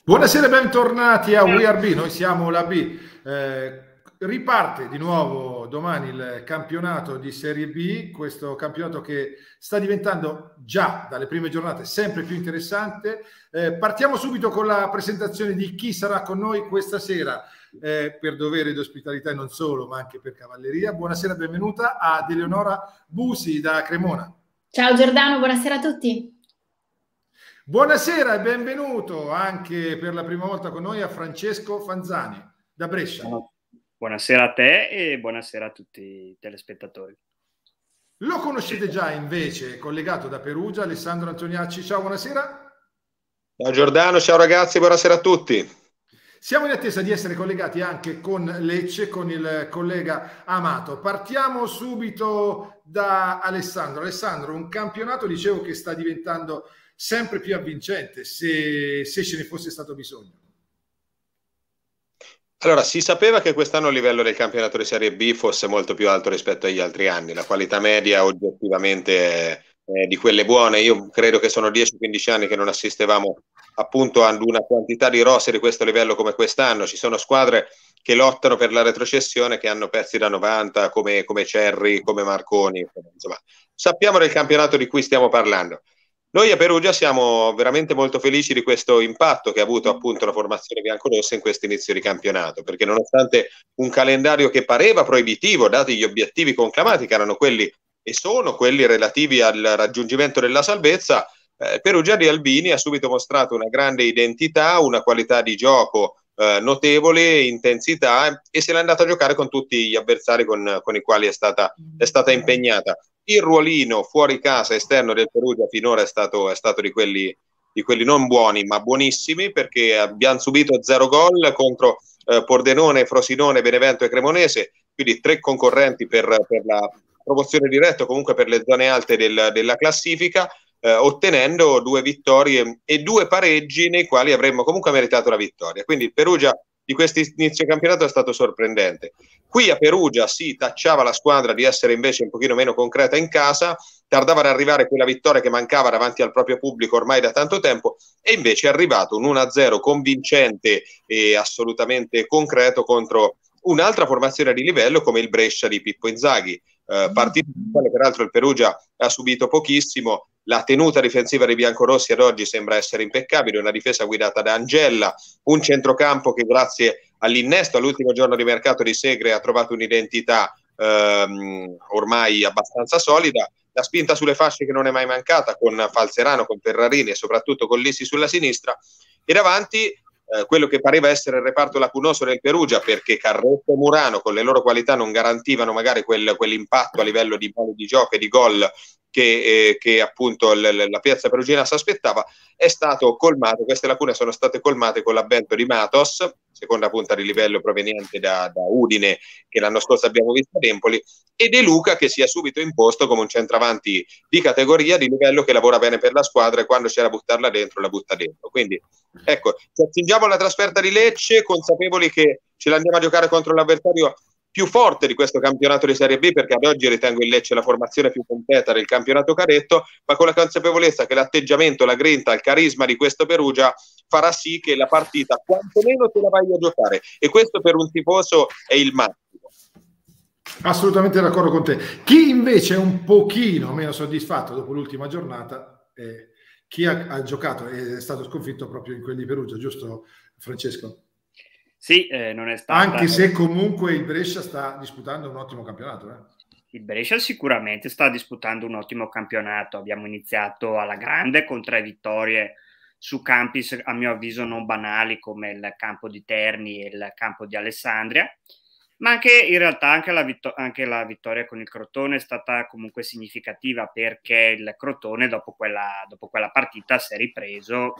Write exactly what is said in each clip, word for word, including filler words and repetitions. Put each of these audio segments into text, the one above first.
Buonasera e bentornati a We Are B, noi siamo la B. Eh, riparte di nuovo domani il campionato di Serie B, questo campionato che sta diventando già dalle prime giornate sempre più interessante. Eh, partiamo subito con la presentazione di chi sarà con noi questa sera, eh, per dovere di ospitalità e non solo, ma anche per cavalleria. Buonasera e benvenuta ad Eleonora Busi da Cremona. Ciao Giordano, buonasera a tutti. Buonasera e benvenuto anche per la prima volta con noi a Francesco Fanzani da Brescia. Buonasera a te e buonasera a tutti i telespettatori. Lo conoscete già invece, collegato da Perugia, Alessandro Antoniacci. Ciao, buonasera. Ciao Giordano, ciao ragazzi, buonasera a tutti. Siamo in attesa di essere collegati anche con Lecce, con il collega Amato. Partiamo subito da Alessandro. Alessandro, un campionato, dicevo, che sta diventando sempre più avvincente, se, se ce ne fosse stato bisogno. Allora, si sapeva che quest'anno il livello del campionato di Serie B fosse molto più alto rispetto agli altri anni. La qualità media oggettivamente è, è di quelle buone. Io credo che sono dieci quindici anni che non assistevamo appunto ad una quantità di roster di questo livello come quest'anno. Ci sono squadre che lottano per la retrocessione, che hanno pezzi da novanta come, come Cerri, come Marconi. Insomma, sappiamo del campionato di cui stiamo parlando. Noi a Perugia siamo veramente molto felici di questo impatto che ha avuto appunto la formazione biancorossa in questo inizio di campionato, perché nonostante un calendario che pareva proibitivo, dati gli obiettivi conclamati che erano quelli e sono quelli relativi al raggiungimento della salvezza, eh, Perugia di Albini ha subito mostrato una grande identità, una qualità di gioco eh, notevole, intensità, e se l'è andata a giocare con tutti gli avversari con, con i quali è stata, è stata impegnata. Il ruolino fuori casa esterno del Perugia finora è stato, è stato di, quelli, di quelli non buoni ma buonissimi, perché abbiamo subito zero gol contro eh, Pordenone, Frosinone, Benevento e Cremonese, quindi tre concorrenti per, per la promozione diretta, comunque per le zone alte del, della classifica, eh, ottenendo due vittorie e due pareggi nei quali avremmo comunque meritato la vittoria. Quindi il Perugia di questo inizio campionato è stato sorprendente. Qui a Perugia si tacciava la squadra di essere invece un pochino meno concreta in casa, tardava ad arrivare quella vittoria che mancava davanti al proprio pubblico ormai da tanto tempo, e invece è arrivato un uno a zero convincente e assolutamente concreto contro un'altra formazione di livello come il Brescia di Pippo Inzaghi, eh, partita in quale peraltro il Perugia ha subito pochissimo. La tenuta difensiva dei biancorossi ad oggi sembra essere impeccabile, una difesa guidata da Angella, un centrocampo che grazie all'innesto all'ultimo giorno di mercato di Segre ha trovato un'identità ehm, ormai abbastanza solida, la spinta sulle fasce che non è mai mancata con Falzerano, con Ferrarini e soprattutto con Lissi sulla sinistra, e davanti eh, quello che pareva essere il reparto lacunoso del Perugia, perché Carretto e Murano con le loro qualità non garantivano magari quel, quell'impatto a livello di mani di gioco e di gol che, eh, che appunto l- la piazza perugina si aspettava, è stato colmato. Queste lacune sono state colmate con l'avvento di Matos, seconda punta di livello proveniente da, da Udine, che l'anno scorso abbiamo visto ad Empoli, e De Luca, che si è subito imposto come un centravanti di categoria, di livello, che lavora bene per la squadra e quando c'è da buttarla dentro la butta dentro. Quindi ecco, ci attingiamo alla trasferta di Lecce consapevoli che ce l'andiamo a giocare contro l'avversario più forte di questo campionato di Serie B, perché ad oggi ritengo il Lecce la formazione più completa del campionato cadetto, ma con la consapevolezza che l'atteggiamento, la grinta, il carisma di questo Perugia farà sì che la partita quantomeno te la vai a giocare, e questo per un tifoso è il massimo. Assolutamente d'accordo con te. Chi invece è un pochino meno soddisfatto dopo l'ultima giornata è chi ha, ha giocato e è stato sconfitto proprio in quelli di Perugia, giusto Francesco? Sì, eh, non è stata... Anche se comunque il Brescia sta disputando un ottimo campionato. Eh. Il Brescia sicuramente sta disputando un ottimo campionato. Abbiamo iniziato alla grande con tre vittorie su campi, a mio avviso, non banali come il campo di Terni e il campo di Alessandria, ma anche in realtà anche la, vittor- anche la vittoria con il Crotone è stata comunque significativa, perché il Crotone dopo quella, dopo quella partita si è ripreso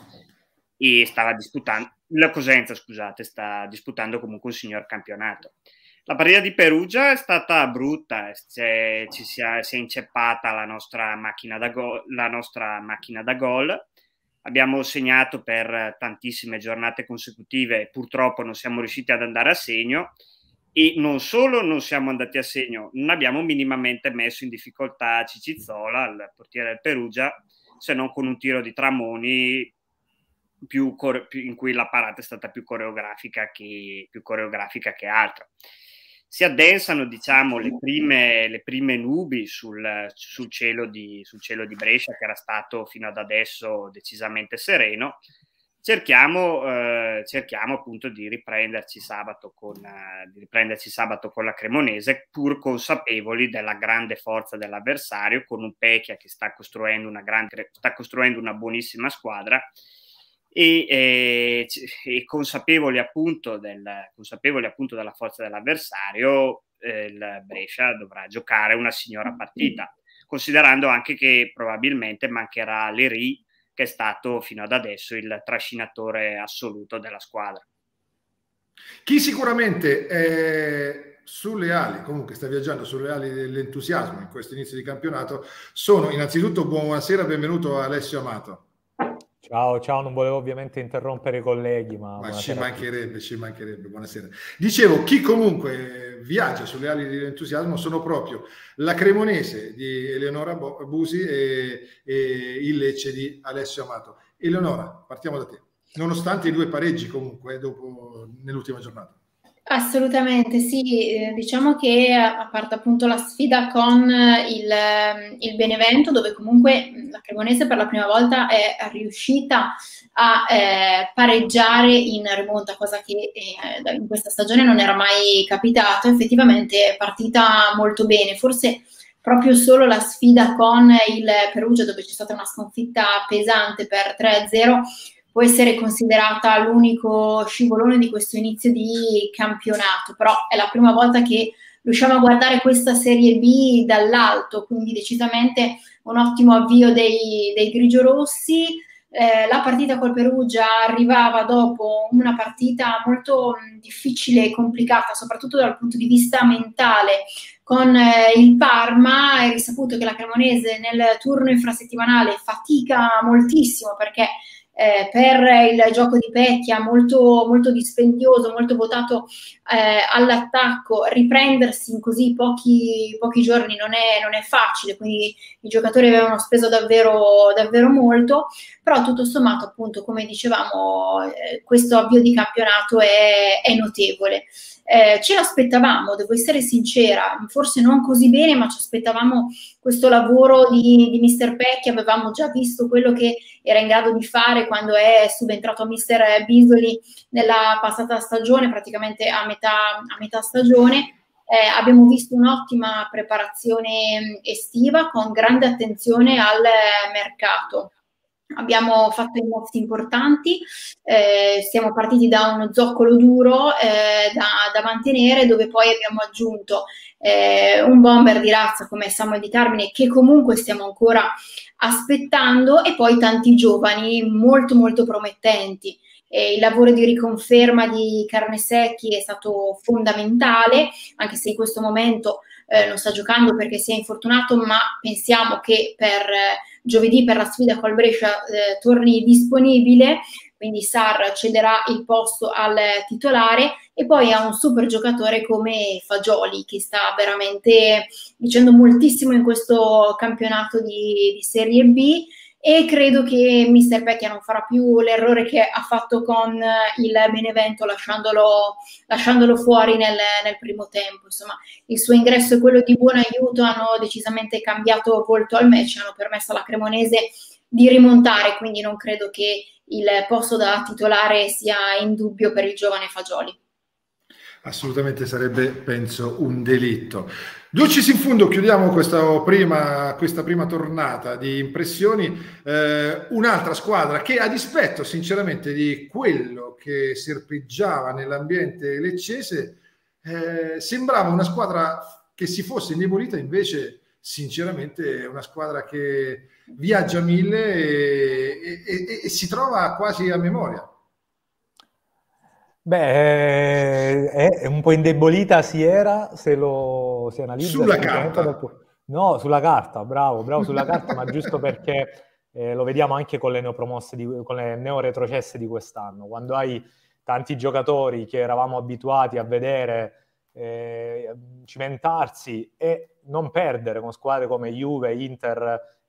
e stava disputando, la Cosenza scusate, sta disputando comunque un signor campionato. La partita di Perugia è stata brutta, ci si è, si è inceppata la nostra macchina da gol, la nostra macchina da gol. Abbiamo segnato per tantissime giornate consecutive, purtroppo non siamo riusciti ad andare a segno, e non solo non siamo andati a segno, non abbiamo minimamente messo in difficoltà Cicizzola, il portiere del Perugia, se non con un tiro di Tramoni più, più, in cui la parata è stata più coreografica che, più coreografica che altro. Si addensano, diciamo, le prime, le prime nubi sul, sul, cielo di, sul cielo di Brescia, che era stato fino ad adesso decisamente sereno. Cerchiamo, eh, cerchiamo appunto di riprenderci sabato con, eh, di riprenderci sabato con la Cremonese, pur consapevoli della grande forza dell'avversario, con un Pecchia che sta costruendo una, grande, sta costruendo una buonissima squadra, e, e, e consapevoli, appunto del, consapevoli appunto della forza dell'avversario, eh, il Brescia dovrà giocare una signora partita, considerando anche che probabilmente mancherà Leri, che è stato fino ad adesso il trascinatore assoluto della squadra. Chi sicuramente è sulle ali, comunque sta viaggiando sulle ali dell'entusiasmo in questo inizio di campionato, sono innanzitutto buonasera, benvenuto Alessio Amato. Ciao, ciao, non volevo ovviamente interrompere i colleghi, ma... ma ci mancherebbe, ci mancherebbe, buonasera. Dicevo, chi comunque viaggia sulle ali dell'entusiasmo sono proprio la Cremonese di Eleonora Busi e, e il Lecce di Alessio Amato. Eleonora, partiamo da te, nonostante i due pareggi comunque dopo nell'ultima giornata. Assolutamente sì, eh, diciamo che a parte appunto la sfida con il, il Benevento, dove comunque la Cremonese per la prima volta è riuscita a eh, pareggiare in rimonta, cosa che eh, in questa stagione non era mai capitato. Effettivamente è partita molto bene, forse proprio solo la sfida con il Perugia, dove c'è stata una sconfitta pesante per tre a zero, può essere considerata l'unico scivolone di questo inizio di campionato, però è la prima volta che riusciamo a guardare questa Serie B dall'alto, quindi decisamente un ottimo avvio dei, dei grigiorossi. Eh, la partita col Perugia arrivava dopo una partita molto difficile e complicata, soprattutto dal punto di vista mentale, con eh, il Parma. È risaputo che la Cremonese nel turno infrasettimanale fatica moltissimo, perché Eh, per il gioco di Pecchia molto, molto dispendioso, molto votato eh, all'attacco, riprendersi in così pochi, pochi giorni non è, non è facile, quindi i giocatori avevano speso davvero, davvero molto, però tutto sommato, appunto, come dicevamo, eh, questo avvio di campionato è, è notevole. Eh, ce l'aspettavamo, devo essere sincera, forse non così bene, ma ci aspettavamo questo lavoro di, di mister Pecchia. Avevamo già visto quello che era in grado di fare quando è subentrato a mister Bisoli nella passata stagione, praticamente a metà, a metà stagione. Eh, abbiamo visto un'ottima preparazione estiva con grande attenzione al mercato. Abbiamo fatto i mozzi importanti, eh, siamo partiti da uno zoccolo duro eh, da, da mantenere, dove poi abbiamo aggiunto eh, un bomber di razza come Samuel Di Termine, che comunque stiamo ancora aspettando, e poi tanti giovani molto molto promettenti. Eh, il lavoro di riconferma di Carnesecchi è stato fondamentale, anche se in questo momento eh, non sta giocando perché si è infortunato, ma pensiamo che per eh, giovedì, per la sfida col Brescia, eh, torni disponibile, quindi Sarr cederà il posto al titolare. E poi ha un super giocatore come Fagioli, che sta veramente dicendo moltissimo in questo campionato di, di Serie B, e credo che mister Pecchia non farà più l'errore che ha fatto con il Benevento, lasciandolo, lasciandolo fuori nel, nel primo tempo. Insomma, il suo ingresso e quello di buon aiuto hanno decisamente cambiato volto al match, hanno permesso alla Cremonese di rimontare, quindi non credo che il posto da titolare sia in dubbio per il giovane Fagioli. Assolutamente sarebbe, penso, un delitto. Ducis in fondo, chiudiamo questa prima, questa prima tornata di impressioni. Eh, un'altra squadra che, a dispetto sinceramente di quello che serpeggiava nell'ambiente leccese, eh, sembrava una squadra che si fosse indebolita, invece sinceramente è una squadra che viaggia mille e, e, e, e si trova quasi a memoria. Beh, è, è un po' indebolita, si era, se lo si analizza. Sulla carta. Dopo... No, sulla carta, bravo, bravo sulla carta, ma giusto perché eh, lo vediamo anche con le neopromosse, di, con le neoretrocesse di quest'anno, quando hai tanti giocatori che eravamo abituati a vedere eh, cimentarsi e non perdere con squadre come Juve, Inter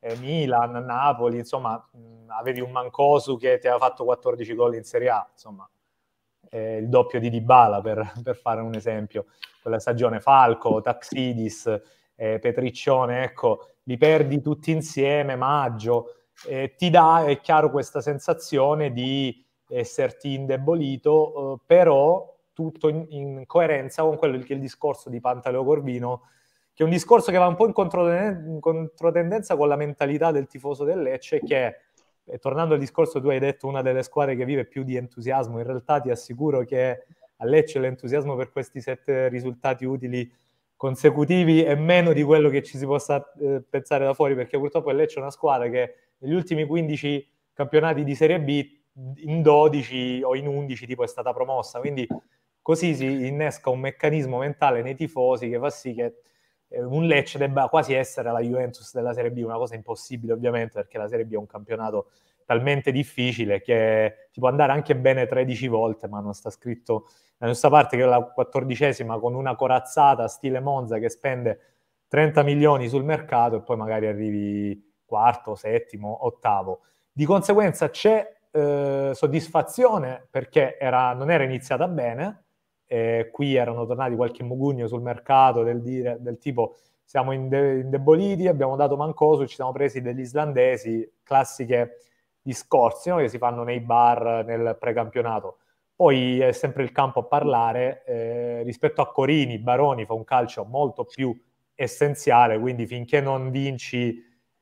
eh, Milan, Napoli, insomma, mh, avevi un Mancosu che ti aveva fatto quattordici gol in Serie A, insomma, eh, il doppio di Dybala per, per fare un esempio. Quella stagione Falco, Taxidis, eh, Petriccione, ecco, li perdi tutti insieme, Maggio, eh, ti dà, è chiaro, questa sensazione di esserti indebolito, eh, però tutto in, in coerenza con quello che è il discorso di Pantaleo Corvino, che è un discorso che va un po' in, controten- in controtendenza con la mentalità del tifoso del Lecce, che, e tornando al discorso, tu hai detto una delle squadre che vive più di entusiasmo. In realtà ti assicuro che a Lecce l'entusiasmo per questi sette risultati utili consecutivi è meno di quello che ci si possa eh, pensare da fuori, perché purtroppo il Lecce è una squadra che negli ultimi quindici campionati di Serie B in dodici o in undici tipo è stata promossa, quindi così si innesca un meccanismo mentale nei tifosi che fa sì che eh, un Lecce debba quasi essere la Juventus della Serie B, una cosa impossibile ovviamente, perché la Serie B è un campionato talmente difficile che ti può andare anche bene tredici volte, ma non sta scritto da nessuna parte che la quattordicesima con una corazzata stile Monza che spende trenta milioni sul mercato e poi magari arrivi quarto, settimo, ottavo. Di conseguenza c'è eh, soddisfazione perché era, non era iniziata bene, eh, qui erano tornati qualche mugugno sul mercato del, dire, del tipo siamo inde- indeboliti, abbiamo dato Mancosu, ci siamo presi degli islandesi, classiche discorsi, no? Che si fanno nei bar nel precampionato. Poi è sempre il campo a parlare, eh, rispetto a Corini, Baroni fa un calcio molto più essenziale, quindi finché non vinci,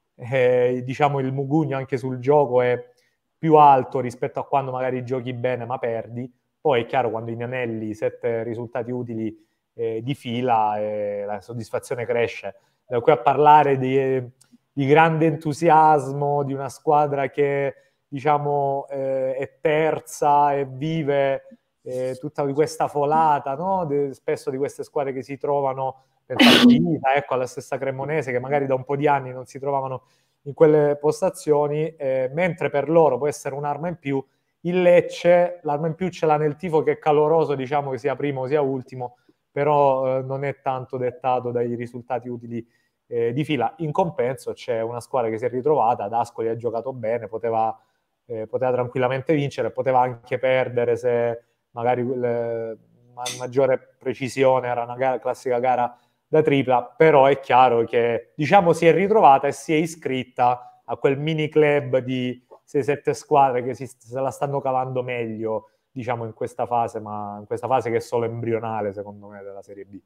eh, diciamo, il mugugno anche sul gioco è più alto rispetto a quando magari giochi bene ma perdi. Poi è chiaro, quando in anelli sette risultati utili eh, di fila, eh, la soddisfazione cresce. Da qui a parlare di, di grande entusiasmo di una squadra che, diciamo, eh, è terza e vive eh, tutta di questa folata, no? De, spesso di queste squadre che si trovano, pensate a Pisa, ecco, alla stessa Cremonese, che magari da un po' di anni non si trovavano in quelle postazioni, eh, mentre per loro può essere un'arma in più. Il Lecce l'arma in più ce l'ha nel tifo, che è caloroso, diciamo, che sia primo sia ultimo, però eh, non è tanto dettato dai risultati utili eh, di fila. In compenso c'è una squadra che si è ritrovata, D'Ascoli ha giocato bene, poteva, eh, poteva tranquillamente vincere, poteva anche perdere se magari le, ma maggiore precisione, era una gara, classica gara da tripla, però è chiaro che, diciamo, si è ritrovata e si è iscritta a quel mini club di sei sette squadre che si, se la stanno cavando meglio, diciamo, in questa fase, ma in questa fase che è solo embrionale, secondo me, della Serie B.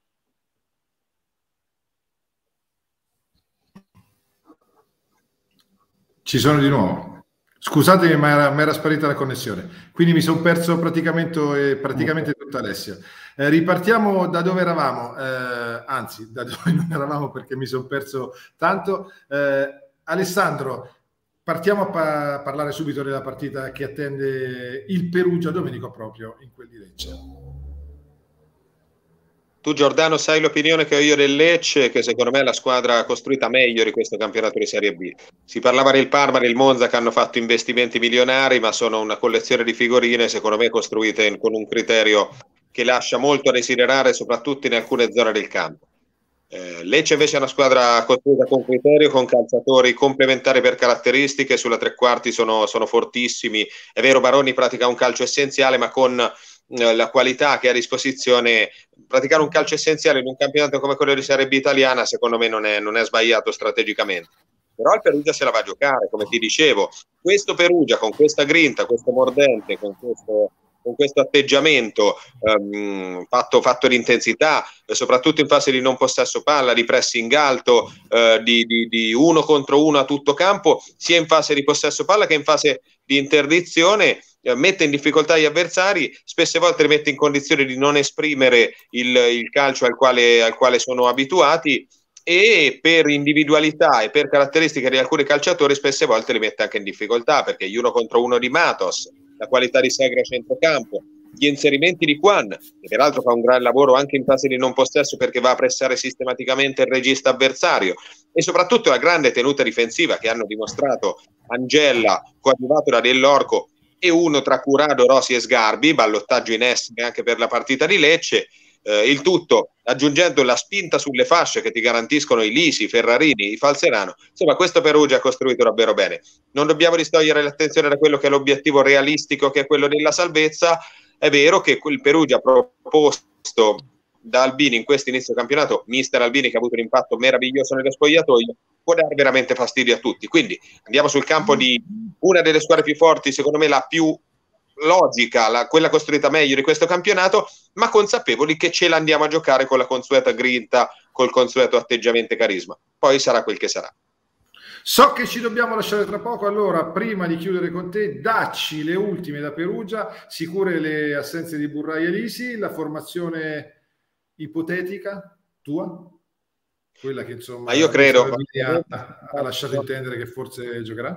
Ci sono di nuovo. Scusatemi, ma era, mi era sparita la connessione, quindi mi sono perso praticamente, praticamente tutta Alessia. Eh, ripartiamo da dove eravamo, eh, anzi, da dove non eravamo, perché mi sono perso tanto. Eh, Alessandro, partiamo a pa- parlare subito della partita che attende il Perugia Domenico proprio in quel di Lecce. Tu, Giordano, sai l'opinione che ho io del Lecce, che secondo me è la squadra costruita meglio di questo campionato di Serie B. Si parlava del Parma, del Monza, che hanno fatto investimenti milionari, ma sono una collezione di figurine, secondo me costruite in, con un criterio che lascia molto a desiderare, soprattutto in alcune zone del campo. Eh, Lecce invece è una squadra costruita con criterio, con calciatori complementari per caratteristiche, sulla tre quarti sono, sono fortissimi. È vero, Baroni pratica un calcio essenziale, ma con eh, la qualità che ha a disposizione, praticare un calcio essenziale in un campionato come quello di Serie B italiana, secondo me non è, non è sbagliato strategicamente. Però il Perugia se la va a giocare, come ti dicevo. Questo Perugia, con questa grinta, questo mordente, con questo... con questo atteggiamento um, fatto, fatto di intensità, eh, soprattutto in fase di non possesso palla, di pressing alto, eh, di, di, di uno contro uno a tutto campo, sia in fase di possesso palla che in fase di interdizione, eh, mette in difficoltà gli avversari, spesse volte li mette in condizione di non esprimere il, il calcio al quale, al quale sono abituati, e per individualità e per caratteristiche di alcuni calciatori spesse volte li mette anche in difficoltà, perché gli uno contro uno di Matos, la qualità di Segre a centrocampo, gli inserimenti di Juan, che peraltro fa un gran lavoro anche in fase di non possesso perché va a pressare sistematicamente il regista avversario, e soprattutto la grande tenuta difensiva che hanno dimostrato Angella, coadiuvato da Dell'Orco, e uno tra Curado, Rossi e Sgarbi, ballottaggio in essere anche per la partita di Lecce. Eh, il tutto aggiungendo la spinta sulle fasce che ti garantiscono i Lisi, i Ferrarini, i Falserano. Insomma, questo Perugia ha costruito davvero bene. Non dobbiamo distogliere l'attenzione da quello che è l'obiettivo realistico, che è quello della salvezza. È vero che quel Perugia proposto da Albini in questo inizio campionato, mister Albini, che ha avuto un impatto meraviglioso nello spogliatoio, può dare veramente fastidio a tutti. Quindi andiamo sul campo di una delle squadre più forti, secondo me la più logica, la, quella costruita meglio di questo campionato, ma consapevoli che ce la andiamo a giocare con la consueta grinta, col consueto atteggiamento e carisma. Poi sarà quel che sarà. So che ci dobbiamo lasciare tra poco, allora prima di chiudere con te, dacci le ultime da Perugia, sicure le assenze di Burrai e Lisi, la formazione ipotetica tua? Quella che insomma ma io credo ha, ha lasciato intendere che forse giocherà?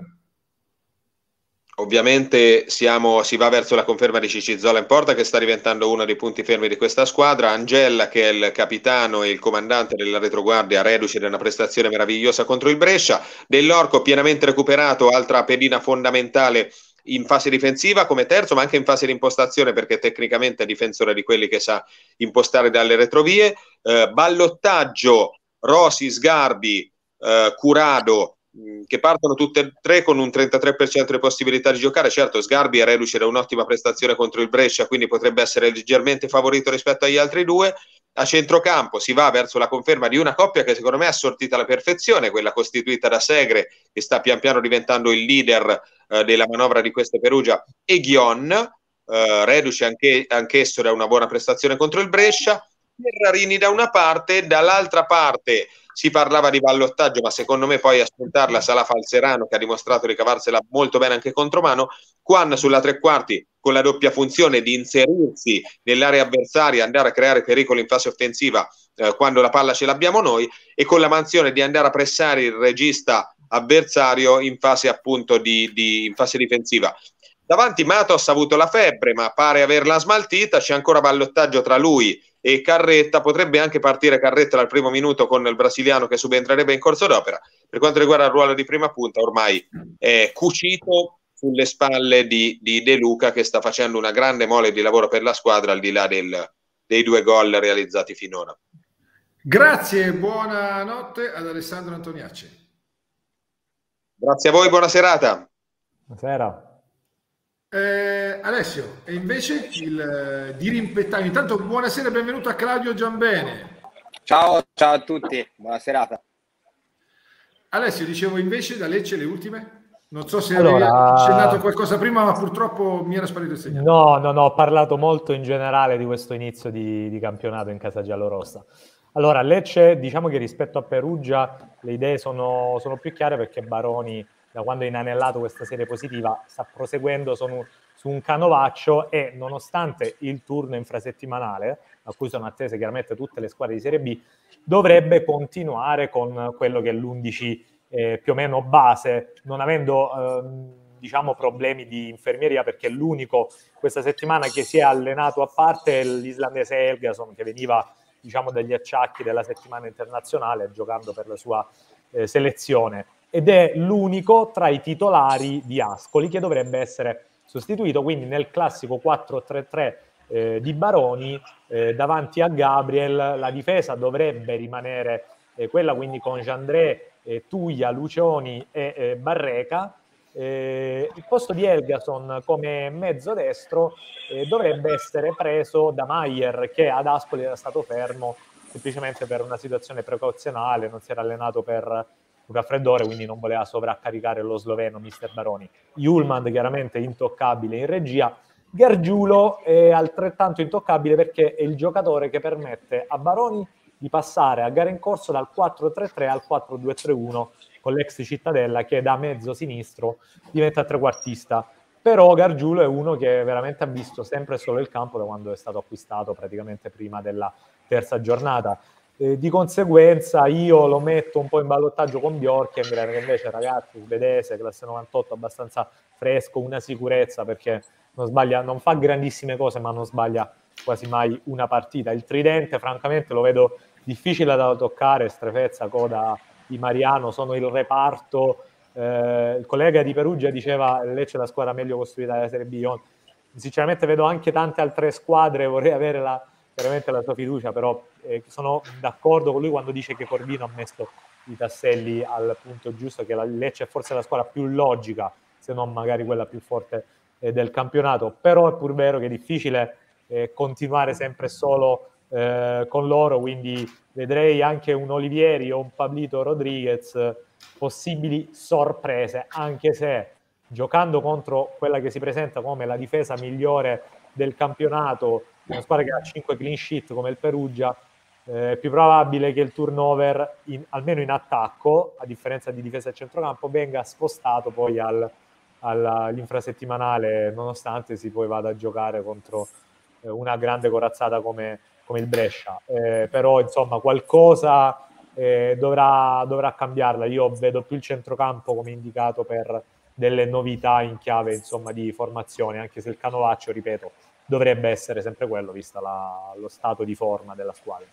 Ovviamente siamo, si va verso la conferma di Cicizzola in porta, che sta diventando uno dei punti fermi di questa squadra. Angella, che è il capitano e il comandante della retroguardia, reduce da una prestazione meravigliosa contro il Brescia. Dell'Orco pienamente recuperato, altra pedina fondamentale in fase difensiva come terzo, ma anche in fase di impostazione, perché tecnicamente è difensore di quelli che sa impostare dalle retrovie. Eh, ballottaggio Rosi, Sgarbi, eh, Curado, che partono tutte e tre con un trentatré per cento di possibilità di giocare. Certo, Sgarbi è reduce da un'ottima prestazione contro il Brescia, quindi potrebbe essere leggermente favorito rispetto agli altri due. A centrocampo si va verso la conferma di una coppia che secondo me è assortita alla perfezione, quella costituita da Segre, che sta pian piano diventando il leader eh, della manovra di queste Perugia, e Ghion, eh, reduce anche, anch'esso da una buona prestazione contro il Brescia. Ferrarini da una parte, dall'altra parte si parlava di ballottaggio, ma secondo me poi a spuntarla sarà Falserano, che ha dimostrato di cavarsela molto bene anche contro mano. Quan sulla tre quarti con la doppia funzione di inserirsi nell'area avversaria, andare a creare pericolo in fase offensiva eh, quando la palla ce l'abbiamo noi, e con la mansione di andare a pressare il regista avversario in fase appunto di, di in fase difensiva. Davanti Matos ha avuto la febbre, ma pare averla smaltita. C'è ancora ballottaggio tra lui e Carretta. Potrebbe anche partire Carretta dal primo minuto con il brasiliano che subentrerebbe in corso d'opera. Per quanto riguarda il ruolo di prima punta, ormai è cucito sulle spalle di, di De Luca, che sta facendo una grande mole di lavoro per la squadra, al di là del, dei due gol realizzati finora. Grazie, buonanotte ad Alessandro Antoniacci. Grazie a voi, buona serata. Buonasera. Eh, Alessio, e invece il eh, dirimpettato. Intanto buonasera e benvenuto a Claudio Giambene. Ciao, ciao a tutti, buona serata. Alessio, dicevo invece da Lecce le ultime? Non so se allora, avevi accennato qualcosa prima, ma purtroppo mi era sparito il segnale. No, no, no, ho parlato molto in generale di questo inizio di, di campionato in casa giallorossa. Allora, Lecce, diciamo che rispetto a Perugia le idee sono, sono più chiare, perché Baroni, da quando ha inanellato questa serie positiva, sta proseguendo su, su un canovaccio, e nonostante il turno infrasettimanale, a cui sono attese chiaramente tutte le squadre di Serie B, dovrebbe continuare con quello che è l'undici eh, più o meno base, non avendo ehm, diciamo problemi di infermieria, perché l'unico questa settimana che si è allenato a parte è l'islandese Helgason, che veniva diciamo dagli acciacchi della settimana internazionale, giocando per la sua eh, selezione, ed è l'unico tra i titolari di Ascoli che dovrebbe essere sostituito. Quindi nel classico quattro tre tre eh, di Baroni, eh, davanti a Gabriel, la difesa dovrebbe rimanere eh, quella, quindi con Jandré, eh, Tuglia, Lucioni e eh, Barreca. Eh, il posto di Helgason come mezzo destro eh, dovrebbe essere preso da Maier, che ad Ascoli era stato fermo semplicemente per una situazione precauzionale, non si era allenato per un raffreddore, quindi non voleva sovraccaricare lo sloveno mister Baroni. Julman chiaramente intoccabile in regia. Gargiulo è altrettanto intoccabile, perché è il giocatore che permette a Baroni di passare a gara in corso dal quattro tre tre al quattro due tre uno, con l'ex Cittadella che da mezzo sinistro diventa trequartista. Però Gargiulo è uno che veramente ha visto sempre solo il campo da quando è stato acquistato, praticamente prima della terza giornata. Eh, di conseguenza io lo metto un po' in ballottaggio con Bjorkengren, che invece, ragazzi, svedese, classe novantotto, abbastanza fresco, una sicurezza, perché non sbaglia, non fa grandissime cose, ma non sbaglia quasi mai una partita. Il tridente francamente lo vedo difficile da toccare. Strefezza, Coda, Di Mariano sono il reparto. Eh, il collega di Perugia diceva Lecce è la squadra meglio costruita della Serie B. Io sinceramente vedo anche tante altre squadre, vorrei avere la, chiaramente la sua fiducia, però eh, sono d'accordo con lui quando dice che Corvino ha messo i tasselli al punto giusto, che la Lecce è forse la squadra più logica, se non magari quella più forte eh, del campionato, però è pur vero che è difficile eh, continuare sempre solo eh, con loro, quindi vedrei anche un Olivieri o un Pablito Rodriguez, eh, possibili sorprese, anche se giocando contro quella che si presenta come la difesa migliore del campionato, una squadra che ha cinque clean sheet come il Perugia, eh, è più probabile che il turnover, in, almeno in attacco, a differenza di difesa e centrocampo, venga spostato poi al, all'infrasettimanale, nonostante si poi vada a giocare contro eh, una grande corazzata come, come il Brescia. Eh, però insomma qualcosa eh, dovrà, dovrà cambiarla. Io vedo più il centrocampo come indicato per delle novità in chiave insomma di formazione, anche se il canovaccio, ripeto, dovrebbe essere sempre quello, vista la, lo stato di forma della squadra.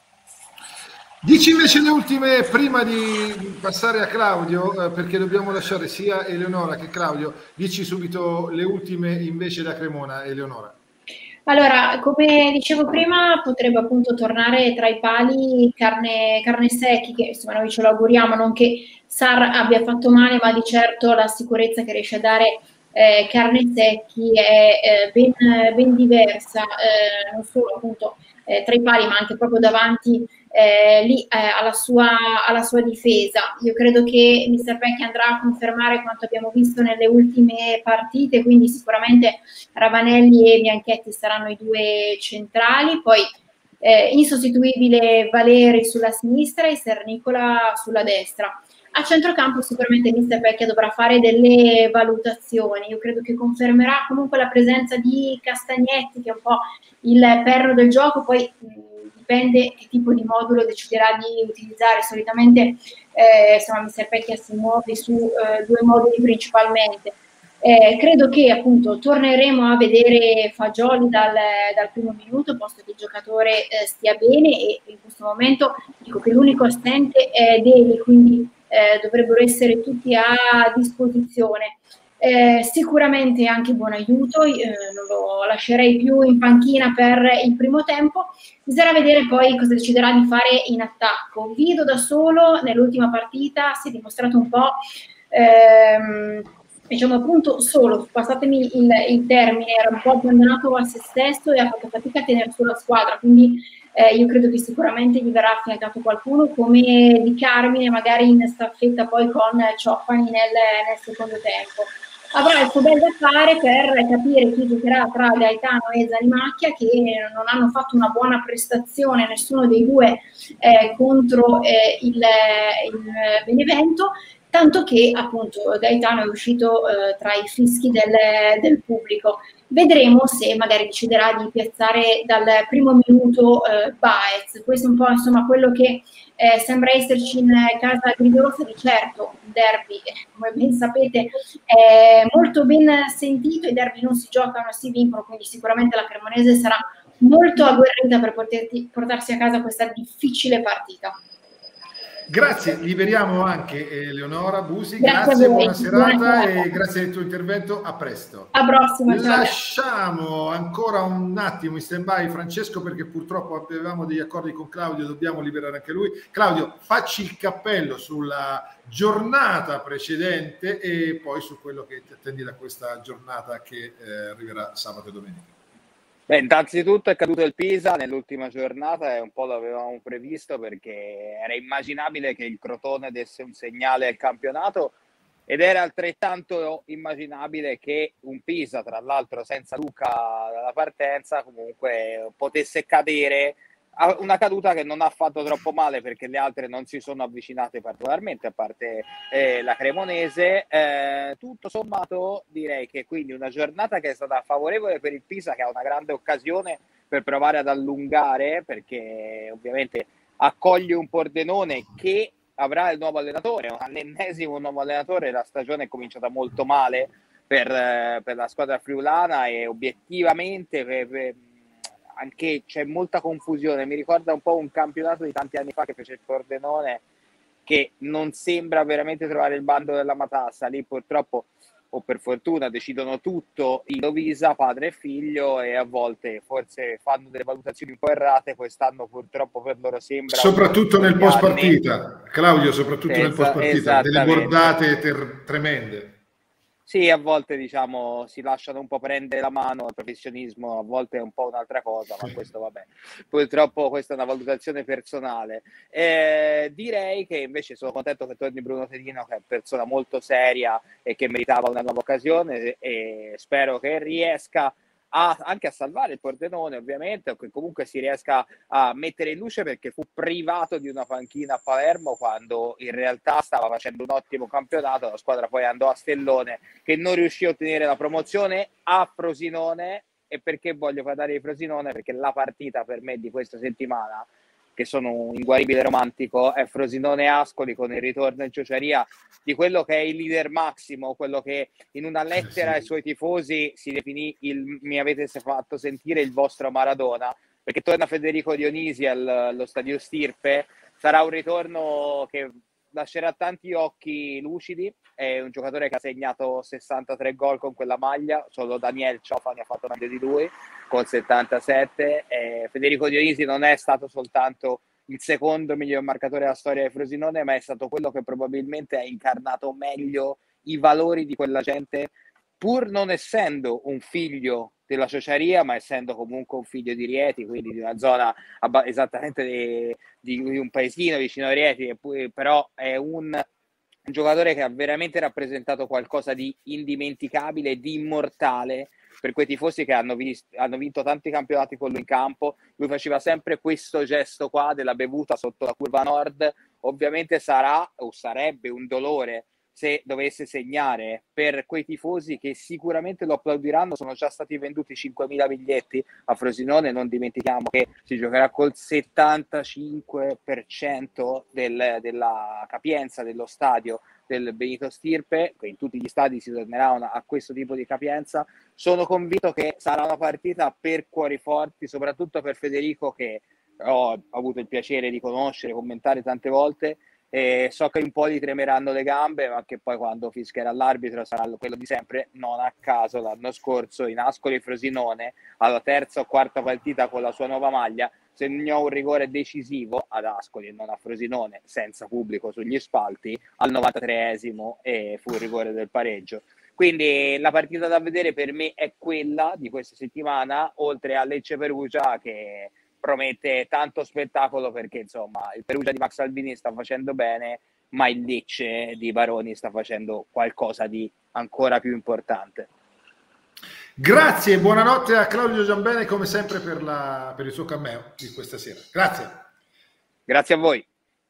Dici invece le ultime, prima di passare a Claudio, eh, perché dobbiamo lasciare sia Eleonora che Claudio, dici subito le ultime invece da Cremona, Eleonora. Allora, come dicevo prima, potrebbe appunto tornare tra i pali Carne, Carne Secchi, che insomma noi ce lo auguriamo, non che Sar abbia fatto male, ma di certo la sicurezza che riesce a dare eh, Carne Secchi è eh, ben, ben diversa, eh, non solo appunto eh, tra i pali, ma anche proprio davanti eh, lì eh, alla, sua, alla sua difesa. Io credo che mister Pecchi andrà a confermare quanto abbiamo visto nelle ultime partite, quindi sicuramente Ravanelli e Bianchetti saranno i due centrali, poi eh, insostituibile Valeri sulla sinistra e Sernicola sulla destra. A centrocampo sicuramente mister Pecchia dovrà fare delle valutazioni. Io credo che confermerà comunque la presenza di Castagnetti, che è un po' il perno del gioco, poi mh, dipende che tipo di modulo deciderà di utilizzare. Solitamente eh, insomma, mister Pecchia si muove su eh, due moduli principalmente. Eh, credo che appunto torneremo a vedere Fagioli dal, dal primo minuto, posto che il giocatore eh, stia bene, e in questo momento dico che l'unico assente è Deli, quindi eh, dovrebbero essere tutti a disposizione. Eh, sicuramente anche buon aiuto, eh, non lo lascerei più in panchina per il primo tempo. Bisognerà vedere poi cosa deciderà di fare in attacco. Vido da solo nell'ultima partita si è dimostrato un po' ehm, diciamo appunto solo, passatemi il, il termine, era un po' abbandonato a se stesso e ha fatto fatica a tenere sulla squadra, quindi eh, io credo che sicuramente gli verrà affiancato qualcuno come Di Carmine, magari in staffetta poi con Ciofani nel, nel secondo tempo. Avrà il suo bel da fare per capire chi giocherà tra Gaetano e Zanimacchia, che non hanno fatto una buona prestazione nessuno dei due eh, contro eh, il, il Benevento, tanto che appunto Gaetano è uscito eh, tra i fischi del, del pubblico. Vedremo se magari deciderà di piazzare dal primo minuto eh, Baez. Questo è un po' insomma quello che eh, sembra esserci in casa Gridorosa. Di certo il derby, come ben sapete, è molto ben sentito, i derby non si giocano, si vincono, quindi sicuramente la Cremonese sarà molto agguerrita per poterti, portarsi a casa questa difficile partita. Grazie, liberiamo anche Eleonora Busi, grazie, grazie buona serata buona e grazie del tuo intervento, a presto. A prossima. Lasciamo ancora un attimo in stand-by Francesco, perché purtroppo avevamo degli accordi con Claudio, dobbiamo liberare anche lui. Claudio, facci il cappello sulla giornata precedente e poi su quello che ti attendi da questa giornata che eh, arriverà sabato e domenica. Beh, innanzitutto è caduto il Pisa nell'ultima giornata e un po' l'avevamo previsto, perché era immaginabile che il Crotone desse un segnale al campionato, ed era altrettanto immaginabile che un Pisa, tra l'altro senza Luca dalla partenza, comunque potesse cadere. Una caduta che non ha fatto troppo male, perché le altre non si sono avvicinate particolarmente, a parte eh, la Cremonese. Eh, tutto sommato direi che quindi una giornata che è stata favorevole per il Pisa, che ha una grande occasione per provare ad allungare, perché ovviamente accoglie un Pordenone che avrà il nuovo allenatore, l'ennesimo nuovo allenatore. La stagione è cominciata molto male per, per la squadra friulana, e obiettivamente per, per, anche c'è molta confusione. Mi ricorda un po' un campionato di tanti anni fa che fece il Pordenone, che non sembra veramente trovare il bando della matassa. Lì purtroppo o per fortuna decidono tutto in divisa, padre e figlio, e a volte forse fanno delle valutazioni un po' errate. Quest'anno purtroppo per loro sembra, soprattutto nel post partita, Claudio, soprattutto Esa- nel post partita, delle bordate ter- tremende. Sì, a volte diciamo si lasciano un po' prendere la mano, il professionismo a volte è un po' un'altra cosa, ma questo vabbè, purtroppo questa è una valutazione personale. Eh, direi che invece sono contento che torni Bruno Tedino, che è una persona molto seria e che meritava una nuova occasione, e spero che riesca a, anche a salvare il Pordenone, ovviamente, o che comunque si riesca a mettere in luce, perché fu privato di una panchina a Palermo quando in realtà stava facendo un ottimo campionato. La squadra poi andò a Stellone, che non riuscì a ottenere la promozione, a Frosinone. E perché voglio parlare di Frosinone? Perché la partita per me di questa settimana, che sono un inguaribile romantico, è Frosinone-Ascoli, con il ritorno in Ciociaria di quello che è il leader massimo, quello che in una lettera ai suoi tifosi si definì il mi avete fatto sentire il vostro Maradona, perché torna Federico Dionisi allo Stadio Stirpe. Sarà un ritorno che lascerà tanti occhi lucidi. È un giocatore che ha segnato sessantatré gol con quella maglia, solo Daniel Ciofani ha fatto meglio di lui con settantasette. Eh, Federico Dionisi non è stato soltanto il secondo miglior marcatore della storia di Frosinone, ma è stato quello che probabilmente ha incarnato meglio i valori di quella gente, pur non essendo un figlio della Ciociaria, ma essendo comunque un figlio di Rieti, quindi di una zona abba- esattamente di, di un paesino vicino a Rieti, e poi, però è un, un giocatore che ha veramente rappresentato qualcosa di indimenticabile e di immortale per quei tifosi che hanno, visto, hanno vinto tanti campionati con lui in campo. Lui faceva sempre questo gesto qua della bevuta sotto la curva nord. Ovviamente sarà o sarebbe un dolore se dovesse segnare per quei tifosi che sicuramente lo applaudiranno. Sono già stati venduti cinquemila biglietti a Frosinone, non dimentichiamo che si giocherà col settantacinque per cento del, della capienza dello stadio del Benito Stirpe, che in tutti gli stadi si tornerà una, a questo tipo di capienza. Sono convinto che sarà una partita per cuori forti, soprattutto per Federico, che ho avuto il piacere di conoscere, commentare tante volte. E so che un po' gli tremeranno le gambe, ma che poi quando fischierà l'arbitro sarà quello di sempre. Non a caso l'anno scorso in Ascoli Frosinone, alla terza o quarta partita con la sua nuova maglia, segnò un rigore decisivo ad Ascoli e non a Frosinone, senza pubblico sugli spalti, al novantatreesimo, e fu il rigore del pareggio. Quindi la partita da vedere per me è quella di questa settimana, oltre a Lecce Perugia, che promette tanto spettacolo, perché insomma il Perugia di Max Albini sta facendo bene, ma il Lecce di Baroni sta facendo qualcosa di ancora più importante. Grazie e buonanotte a Claudio Giambene, come sempre, per, la, per il suo cameo di questa sera. Grazie. Grazie a voi.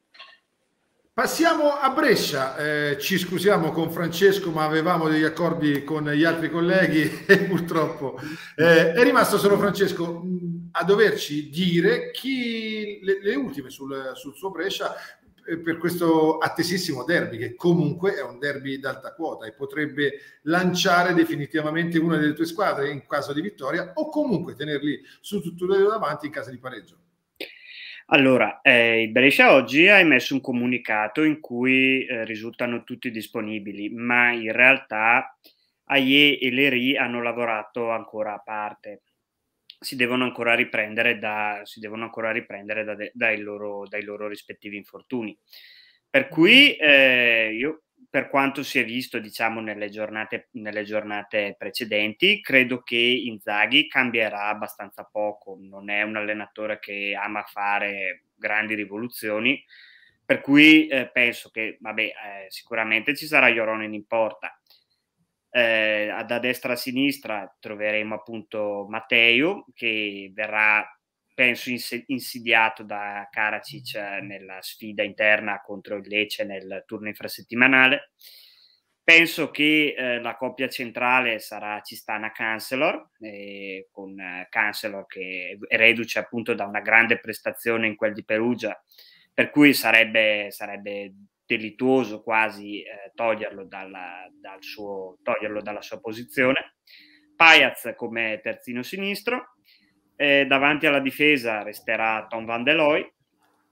Passiamo a Brescia, eh, ci scusiamo con Francesco, ma avevamo degli accordi con gli altri colleghi e purtroppo eh, è rimasto solo Francesco mh, a doverci dire chi le, le ultime sul, sul suo Brescia eh, per questo attesissimo derby, che comunque è un derby d'alta quota e potrebbe lanciare definitivamente una delle tue squadre in caso di vittoria, o comunque tenerli su tutto davanti in caso di pareggio. Allora, eh, il Brescia oggi ha emesso un comunicato in cui eh, risultano tutti disponibili, ma in realtà Aie e Leri hanno lavorato ancora a parte. Si devono ancora riprendere, da, si devono ancora riprendere da de, dai, loro, dai loro rispettivi infortuni. Per cui eh, io, per quanto si è visto, diciamo, nelle giornate, nelle giornate precedenti, credo che Inzaghi cambierà abbastanza poco. Non è un allenatore che ama fare grandi rivoluzioni, per cui eh, penso che, vabbè, eh, sicuramente ci sarà Joronen in porta. Eh, da destra a sinistra troveremo appunto Matteo, che verrà, penso, insidiato da Karacic nella sfida interna contro il Lecce nel turno infrasettimanale. Penso che eh, la coppia centrale sarà Cistana-Chancellor, eh, con eh, Chancellor che è reduce appunto da una grande prestazione in quel di Perugia, per cui sarebbe, sarebbe delittuoso quasi eh, toglierlo, dalla, dal suo, toglierlo dalla sua posizione. Pajaz come terzino sinistro. Eh, davanti alla difesa resterà Tom Van de Looy,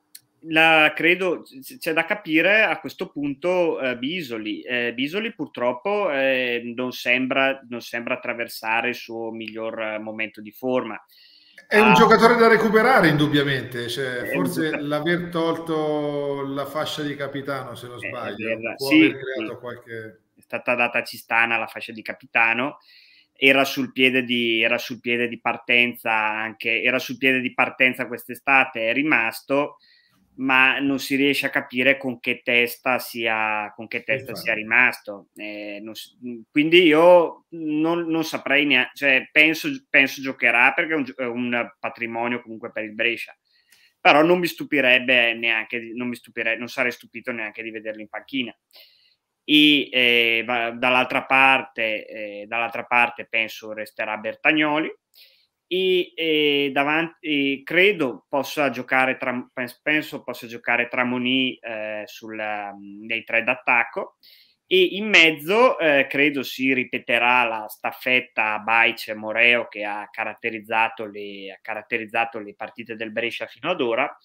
la, credo c'è da capire a questo punto eh, Bisoli. Eh, Bisoli purtroppo eh, non, sembra, non sembra attraversare il suo miglior momento di forma. È un ah, giocatore da recuperare indubbiamente, cioè, forse giocatore... l'aver tolto la fascia di capitano, se non sbaglio, può sì, aver creato sì. qualche... È stata data a Cistana la fascia di capitano. Era sul piede di, era sul piede di partenza anche, era sul piede di partenza quest'estate, è rimasto, ma non si riesce a capire con che testa sia, con che testa sia rimasto. Eh, non, quindi io non, non saprei neanche, cioè penso, penso giocherà perché è un, è un patrimonio comunque per il Brescia, però non mi stupirebbe neanche, non mi stupirei, non sarei stupito neanche di vederlo in panchina. E eh, dall'altra parte, eh, dall'altra parte penso resterà Bertagnoli e, e davanti e credo possa giocare tra, penso possa giocare Tramoni eh, sul, nei tre d'attacco, e in mezzo eh, credo si ripeterà la staffetta Baic e Moreo che ha caratterizzato le, ha caratterizzato le partite del Brescia fino ad ora.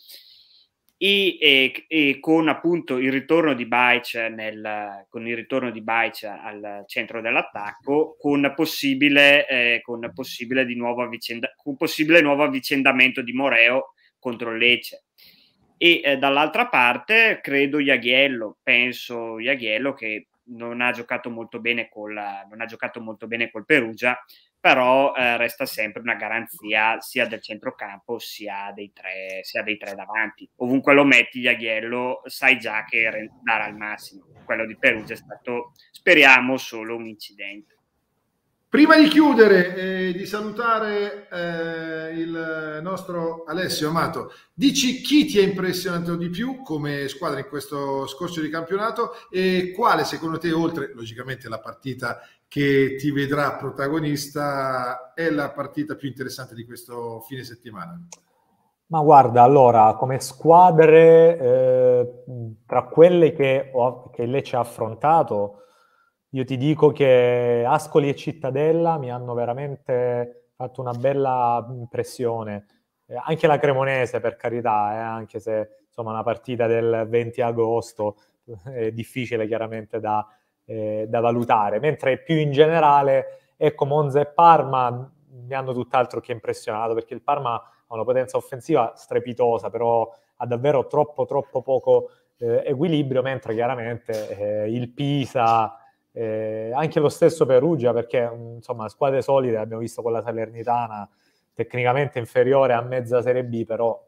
E, e, e con appunto il ritorno di Baic nel, con il ritorno di Baic al centro dell'attacco, con possibile, eh, con possibile di nuovo avvicenda, con possibile nuovo avvicendamento di Moreo contro il Lecce. E eh, dall'altra parte credo Jaghiello, penso Jaghiello che non ha giocato molto bene col, non ha giocato molto bene col Perugia, però eh, resta sempre una garanzia sia del centrocampo sia dei tre, sia dei tre davanti. Ovunque lo metti Jaghiello sai già che darà il massimo. Quello di Perugia è stato, speriamo, solo un incidente. Prima di chiudere e di salutare eh, il nostro Alessio Amato, dici chi ti ha impressionato di più come squadra in questo scorcio di campionato e quale secondo te, oltre logicamente la partita che ti vedrà protagonista, è la partita più interessante di questo fine settimana? Ma guarda, allora, come squadre, eh, tra quelle che, ho, che Lecce ha affrontato, io ti dico che Ascoli e Cittadella mi hanno veramente fatto una bella impressione. Eh, anche la Cremonese, per carità, eh, anche se insomma una partita del venti agosto è difficile chiaramente da, eh, da valutare. Mentre più in generale, ecco, Monza e Parma mi hanno tutt'altro che impressionato, perché il Parma ha una potenza offensiva strepitosa, però ha davvero troppo, troppo poco eh, equilibrio, mentre chiaramente eh, il Pisa... Eh, anche lo stesso Perugia, perché insomma squadre solide abbiamo visto con la Salernitana, tecnicamente inferiore a mezza Serie B, però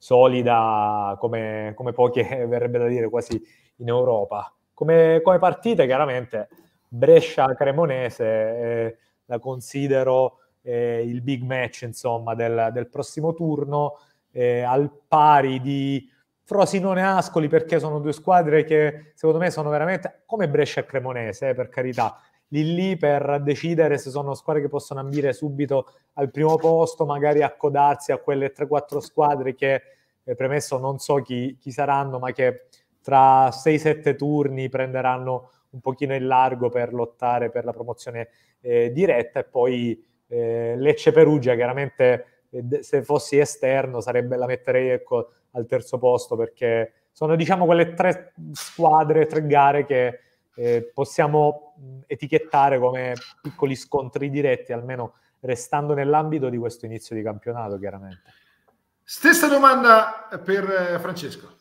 solida come, come poche, verrebbe da dire, quasi in Europa. Come, come partite chiaramente Brescia-Cremonese eh, la considero eh, il big match insomma del, del prossimo turno, eh, al pari di Frosinone-Ascoli, perché sono due squadre che secondo me sono veramente come Brescia e Cremonese, eh, per carità, lì lì per decidere se sono squadre che possono ambire subito al primo posto, magari accodarsi a quelle tre quattro squadre che, eh, premesso non so chi, chi saranno, ma che tra sei sette turni prenderanno un pochino il largo per lottare per la promozione eh, diretta. E poi eh, Lecce-Perugia, chiaramente eh, se fossi esterno sarebbe, la metterei ecco al terzo posto, perché sono diciamo quelle tre squadre, tre gare che eh, possiamo etichettare come piccoli scontri diretti, almeno restando nell'ambito di questo inizio di campionato, chiaramente. Stessa domanda per Francesco.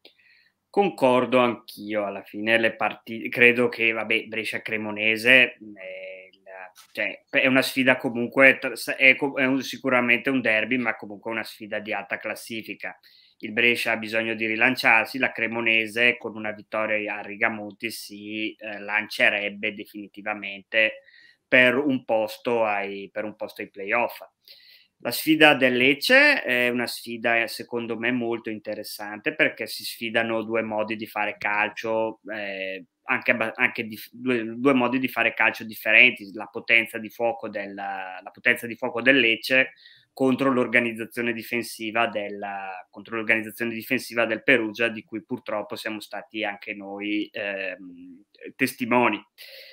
Concordo anch'io, alla fine le partite, credo che vabbè, Brescia-Cremonese eh, cioè, è una sfida comunque, è, è un, sicuramente un derby, ma comunque una sfida di alta classifica. Il Brescia ha bisogno di rilanciarsi, la Cremonese con una vittoria a Rigamonti si eh, lancerebbe definitivamente per un posto ai, per un posto ai playoff. La sfida del Lecce è una sfida secondo me molto interessante, perché si sfidano due modi di fare calcio, eh, anche, anche di, due, due modi di fare calcio differenti, la potenza di fuoco del, la potenza di fuoco del Lecce contro l'organizzazione difensiva del, contro l'organizzazione difensiva del Perugia, di cui purtroppo siamo stati anche noi eh, testimoni.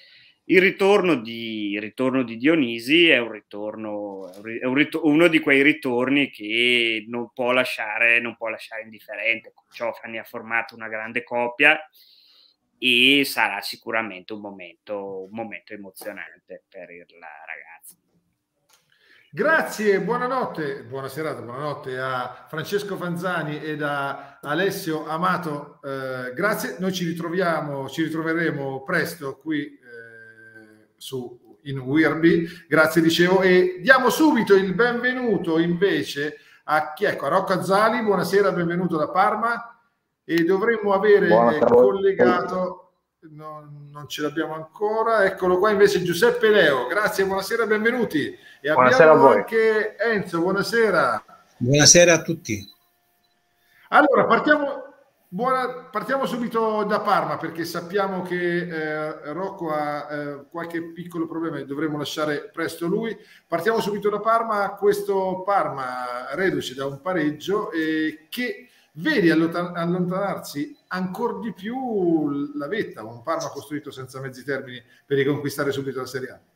Il ritorno di, il ritorno di Dionisi è un ritorno, è un ritorno, uno di quei ritorni che non può lasciare, non può lasciare indifferente. Ciofani ha formato una grande coppia e sarà sicuramente un momento, un momento emozionante per il ragazzo. Grazie, buonanotte, buona serata, buonanotte a Francesco Fanzani ed a Alessio Amato. Eh, grazie, noi ci ritroviamo, ci ritroveremo presto qui eh, su in W R B. Grazie, dicevo, e diamo subito il benvenuto invece a chi? Ecco, a Rocco Azzali. Buonasera, benvenuto da Parma. E dovremmo avere eh, collegato. Non, non ce l'abbiamo ancora, eccolo qua invece Giuseppe Leo. Grazie, buonasera, benvenuti. E buonasera abbiamo a voi. Anche Enzo, buonasera. Buonasera a tutti. Allora, partiamo, buona, partiamo subito da Parma, perché sappiamo che eh, Rocco ha eh, qualche piccolo problema e dovremo lasciare presto lui. Partiamo subito da Parma, questo Parma reduce da un pareggio eh, che vedi allontanarsi ancora di più la vetta, un Parma costruito senza mezzi termini per riconquistare subito la Serie A.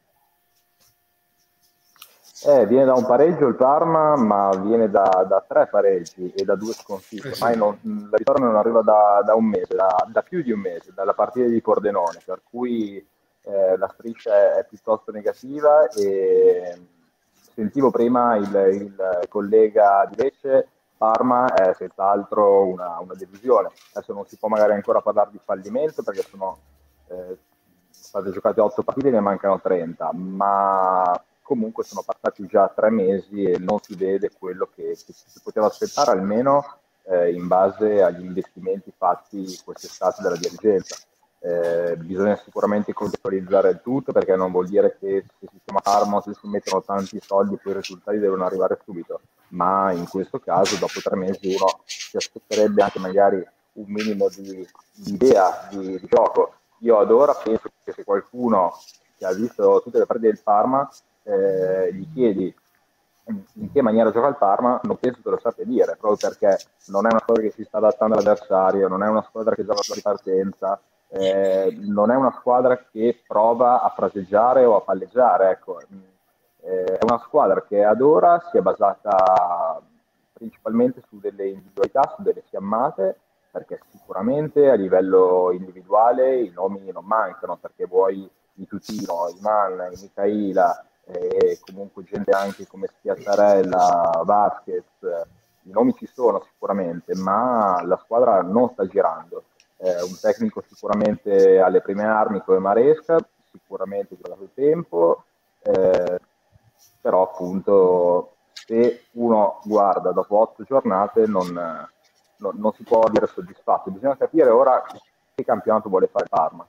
Eh, viene da un pareggio il Parma, ma viene da, da tre pareggi e da due sconfitte. Eh sì. Ormai non, la vittoria non arriva da, da un mese, da, da più di un mese, dalla partita di Pordenone, per cui eh, la striscia è, è piuttosto negativa. E sentivo prima il, il collega di Lecce. Parma è senz'altro una, una delusione. Adesso non si può magari ancora parlare di fallimento perché sono eh, state giocate otto partite e ne mancano trenta, ma comunque sono passati già tre mesi e non si vede quello che, che si poteva aspettare, almeno eh, in base agli investimenti fatti quest'estate dalla dirigenza. Eh, bisogna sicuramente contestualizzare il tutto, perché non vuol dire che se si chiama Parma, se si mettono tanti soldi poi i risultati devono arrivare subito, ma in questo caso dopo tre mesi uno si aspetterebbe anche magari un minimo di, di idea di, di gioco. Io ad ora penso che se qualcuno che ha visto tutte le partite del Parma eh, gli chiedi in che maniera gioca il Parma, non penso te lo sappia dire, proprio perché non è una squadra che si sta adattando all'avversario, non è una squadra che gioca sulla ripartenza, eh, non è una squadra che prova a fraseggiare o a palleggiare, ecco. Eh, è una squadra che ad ora si è basata principalmente su delle individualità, su delle fiammate, perché sicuramente a livello individuale i nomi non mancano, perché vuoi i Tutino, i Man, i Micaela, e comunque gente anche come Spiazzarella, Vasquez, i nomi ci sono sicuramente, ma la squadra non sta girando. Eh, un tecnico sicuramente alle prime armi come Maresca, sicuramente ci ha dato il tempo, eh, però appunto se uno guarda dopo otto giornate non, non, non si può dire soddisfatto. Bisogna capire ora che campionato vuole fare Parma.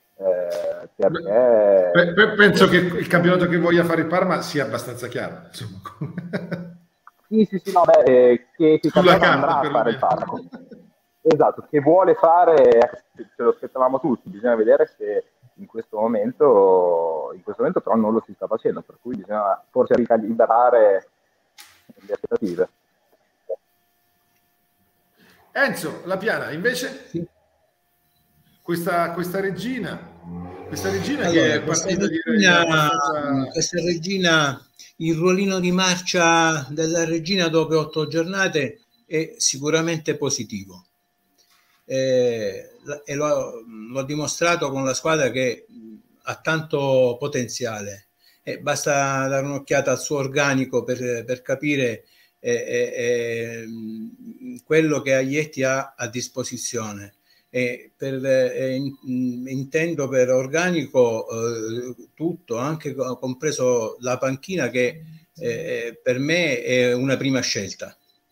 Eh, perché... Beh, beh, penso che il campionato che voglia fare il Parma sia abbastanza chiaro, insomma. sì sì sì no, beh, eh, che, che sulla carta andrà a fare il Parma, esatto, che vuole fare, ce lo aspettavamo tutti. Bisogna vedere se in questo momento in questo momento però non lo si sta facendo, per cui bisogna forse ricalibrare le aspettative. Enzo, La Piana invece sì. Questa, questa regina, questa regina allora, che è partita regina, abbastanza... Questa regina, il ruolino di marcia della regina dopo otto giornate è sicuramente positivo. Eh, e l'ho, l'ho dimostrato con la squadra che ha tanto potenziale. Eh, basta dare un'occhiata al suo organico per, per capire eh, eh, quello che Aglietti ha a disposizione. E per, eh, in, intendo per organico eh, tutto, anche compreso la panchina, che eh, per me è una prima scelta.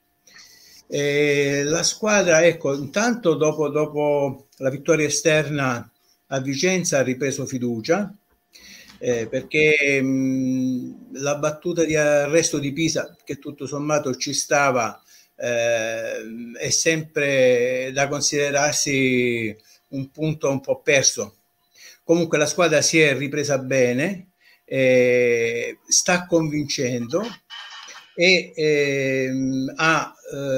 E la squadra, ecco, intanto dopo, dopo la vittoria esterna a Vicenza ha ripreso fiducia, eh, perché mh, la battuta di arresto di Pisa, che tutto sommato ci stava, Eh, è sempre da considerarsi un punto un po' perso. Comunque la squadra si è ripresa bene, eh, sta convincendo e eh, ha,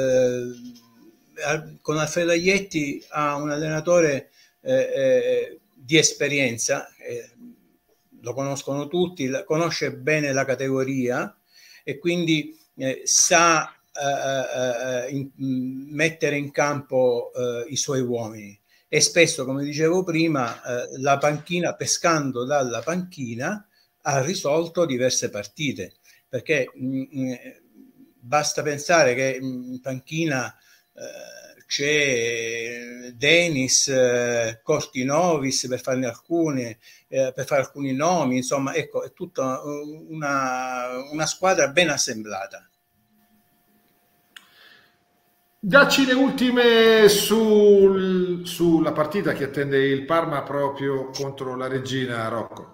eh, con Alfredo Aglietti ha un allenatore eh, eh, di esperienza, eh, lo conoscono tutti, conosce bene la categoria e quindi eh, sa eh, eh, in, mettere in campo eh, i suoi uomini. E spesso, come dicevo prima, eh, la panchina, pescando dalla panchina, ha risolto diverse partite, perché mh, basta pensare che in panchina eh, c'è Denis, eh, Cortinovis, per farne alcune, eh, per fare alcuni nomi, insomma, ecco, è tutta una, una squadra ben assemblata. Dacci le ultime sul, sulla partita che attende il Parma proprio contro la Reggina, Rocco.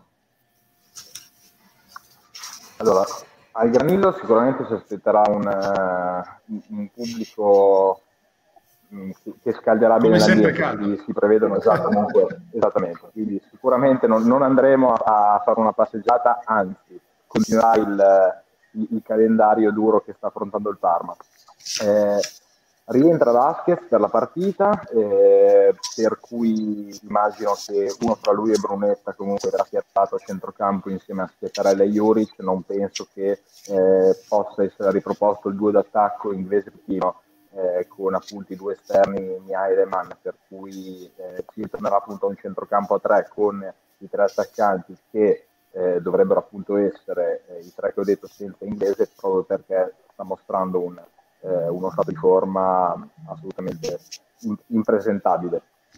Allora, al Granillo sicuramente si aspetterà un, uh, un pubblico um, che scalderà bene l'ambiente, si, si prevedono esatto, comunque, esattamente, quindi sicuramente non, non andremo a fare una passeggiata, anzi continuerà il, il, il calendario duro che sta affrontando il Parma. Eh, Rientra Vasquez per la partita, eh, per cui immagino che uno tra lui e Brunetta comunque verrà piazzato a centrocampo insieme a Schiettarella e Juric. Non penso che eh, possa essere riproposto il duo d'attacco inglese-pechino eh, con appunto i due esterni Mia e Leman, per cui eh, si tornerà appunto a un centrocampo a tre con i tre attaccanti che eh, dovrebbero appunto essere eh, i tre che ho detto senza inglese, proprio perché sta mostrando un Eh, uno stato di forma assolutamente impresentabile.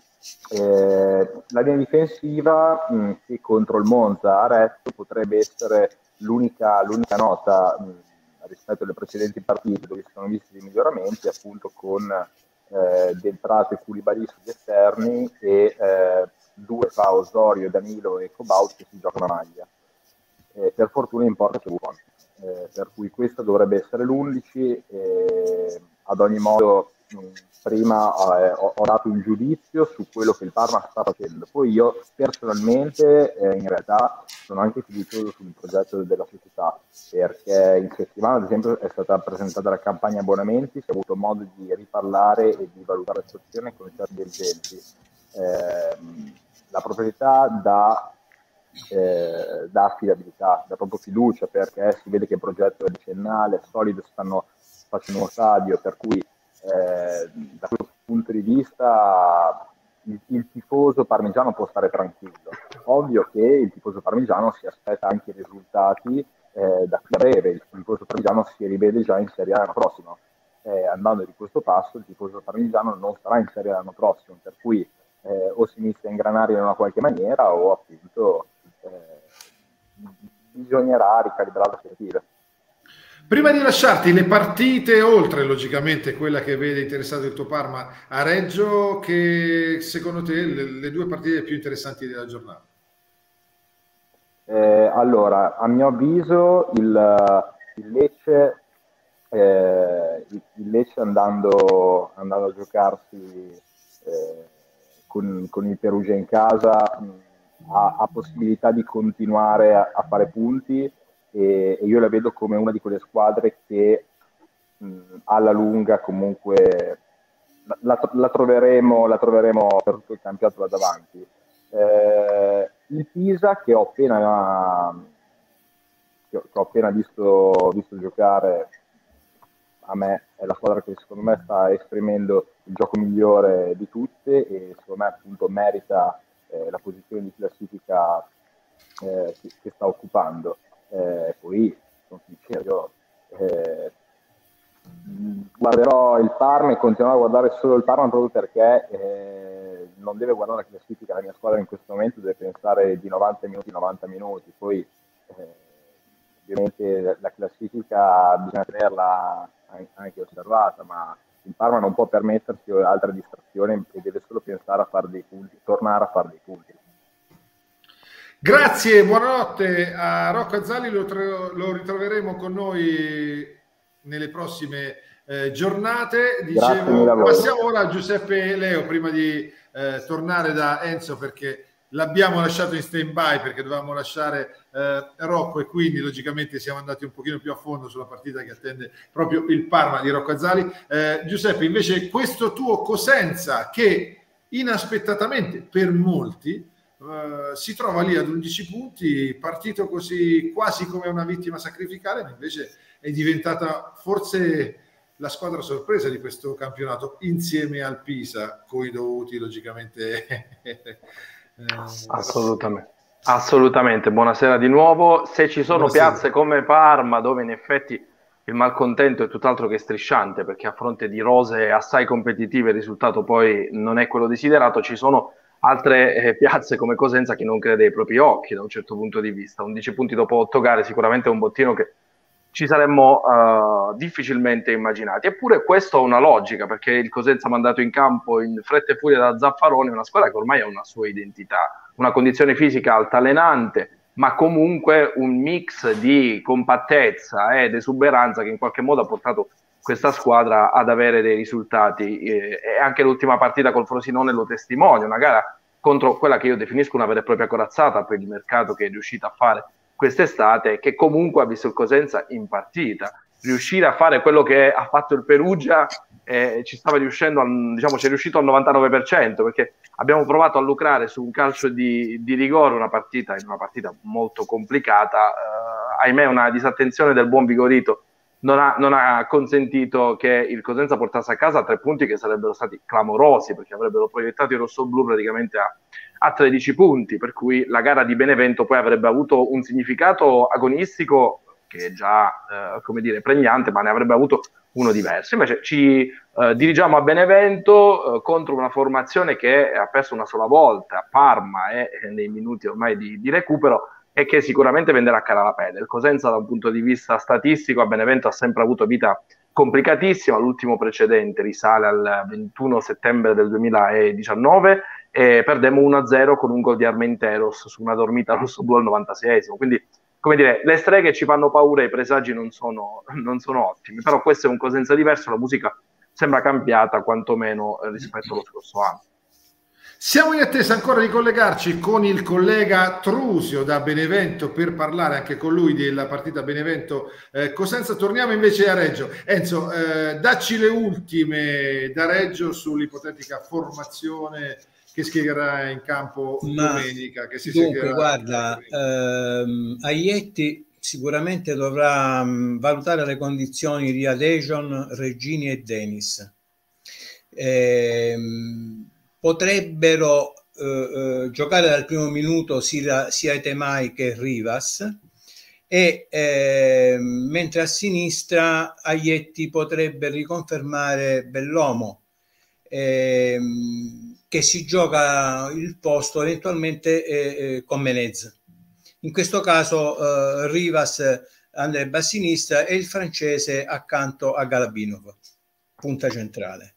Eh, la linea difensiva mh, che contro il Monza ha retto potrebbe essere l'unica, l'unica nota mh, rispetto alle precedenti partite dove si sono visti dei miglioramenti, appunto con eh, Del Prato e Koulibaly sugli esterni e eh, due fra Osorio, Danilo e Cobaut che si giocano a maglia. Eh, per fortuna in porta c'è Buffon. Eh, per cui questo dovrebbe essere l'undici. Eh, ad ogni modo mh, prima eh, ho, ho dato un giudizio su quello che il Parma sta facendo, poi io personalmente eh, in realtà sono anche fiducioso sul progetto della società, perché in settimana ad esempio è stata presentata la campagna abbonamenti, si è avuto modo di riparlare e di valutare la situazione con certi dirigenti. Eh, la proprietà da Eh, dà affidabilità, dà proprio fiducia, perché si vede che il progetto è decennale, solido, stanno facendo uno stadio, per cui eh, da questo punto di vista il, il tifoso parmigiano può stare tranquillo. Ovvio che il tifoso parmigiano si aspetta anche i risultati eh, da qui a breve, il tifoso parmigiano si rivede già in Serie A l'anno prossimo. Eh, andando di questo passo il tifoso parmigiano non sarà in Serie A l'anno prossimo, per cui eh, o si inizia a ingranare in una qualche maniera o appunto Eh, bisognerà ricalibrare le aspettative. Prima di lasciarti le partite, oltre logicamente quella che vede interessato il tuo Parma a Reggio, che secondo te le, le due partite più interessanti della giornata? Eh, allora, a mio avviso il, il Lecce eh, il, il Lecce andando, andando a giocarsi eh, con, con il Perugia in casa mh, Ha, ha possibilità di continuare a, a fare punti e, e io la vedo come una di quelle squadre che mh, alla lunga comunque la, la, la, troveremo, la troveremo per tutto il campionato da davanti. Eh, il Pisa che ho appena che ho, che ho appena visto, visto giocare, a me è la squadra che secondo me sta esprimendo il gioco migliore di tutte e secondo me appunto merita Eh, la posizione di classifica eh, che, che sta occupando. Eh, poi sono sincero, io eh, guarderò il Parma e continuerò a guardare solo il Parma proprio perché eh, non deve guardare la classifica, la mia squadra in questo momento deve pensare di novanta minuti novanta minuti, poi eh, ovviamente la classifica bisogna tenerla anche osservata, ma il Parma non può permettersi altre distrazioni e deve solo pensare a fare dei punti, tornare a fare dei punti. Grazie, buonanotte a Rocco Azzali, lo, lo ritroveremo con noi nelle prossime eh, giornate. Dicevo, passiamo ora a Giuseppe Leo prima di eh, tornare da Enzo, perché l'abbiamo lasciato in stand by perché dovevamo lasciare eh, Rocco e quindi logicamente siamo andati un pochino più a fondo sulla partita che attende proprio il Parma di Rocco Azzali. Eh, Giuseppe, invece questo tuo Cosenza che inaspettatamente per molti Uh, si trova lì ad undici punti, partito così quasi come una vittima sacrificale, ma invece è diventata forse la squadra sorpresa di questo campionato, insieme al Pisa, coi dovuti logicamente eh, assolutamente assolutamente. Buonasera di nuovo. Se ci sono Buonasera. piazze come Parma dove in effetti il malcontento è tutt'altro che strisciante, perché a fronte di rose assai competitive il risultato poi non è quello desiderato, ci sono altre eh, piazze come Cosenza che non crede ai propri occhi da un certo punto di vista. undici punti dopo otto gare sicuramente è un bottino che ci saremmo uh, difficilmente immaginati. Eppure questo ha una logica, perché il Cosenza mandato in campo in fretta e furia da Zaffaroni è una squadra che ormai ha una sua identità, una condizione fisica altalenante, ma comunque un mix di compattezza ed esuberanza che in qualche modo ha portato questa squadra ad avere dei risultati, eh, e anche l'ultima partita col Frosinone lo testimonia, una gara contro quella che io definisco una vera e propria corazzata per il mercato che è riuscita a fare quest'estate, che comunque ha visto il Cosenza in partita. Riuscire a fare quello che ha fatto il Perugia eh, ci stava riuscendo, al, diciamo, ci è riuscito al novantanove per cento, perché abbiamo provato a lucrare su un calcio di, di rigore una partita, in una partita molto complicata, eh, ahimè una disattenzione del buon Vigorito non ha, non ha consentito che il Cosenza portasse a casa tre punti che sarebbero stati clamorosi, perché avrebbero proiettato il rossoblu praticamente a, a tredici punti, per cui la gara di Benevento poi avrebbe avuto un significato agonistico che è già eh, come dire pregnante, ma ne avrebbe avuto uno diverso. Invece ci eh, dirigiamo a Benevento eh, contro una formazione che ha perso una sola volta, Parma, e eh, nei minuti ormai di, di recupero, e che sicuramente venderà cara la pelle. Il Cosenza da un punto di vista statistico a Benevento ha sempre avuto vita complicatissima, l'ultimo precedente risale al ventuno settembre del duemiladiciannove e perdemmo uno a zero con un gol di Armenteros su una dormita rossoblu al novantaseiesimo, quindi come dire, le streghe ci fanno paura e i presagi non sono, non sono ottimi, però questo è un Cosenza diverso, la musica sembra cambiata quantomeno rispetto allo scorso anno. Siamo in attesa ancora di collegarci con il collega Trusio da Benevento per parlare anche con lui della partita Benevento-Cosenza. Eh, Torniamo invece a Reggio. Enzo, eh, dacci le ultime da Reggio sull'ipotetica formazione che schiera in campo Ma, domenica. Che si dunque, guarda, ehm, Aglietti sicuramente dovrà mh, valutare le condizioni di Adejon, Regini e Denis. Ehm, potrebbero eh, eh, giocare dal primo minuto sia, sia Temai che Rivas, e eh, mentre a sinistra Aglietti potrebbe riconfermare Bellomo, eh, che si gioca il posto eventualmente eh, con Menez. In questo caso eh, Rivas andrebbe a sinistra e il francese accanto a Galabinov, punta centrale.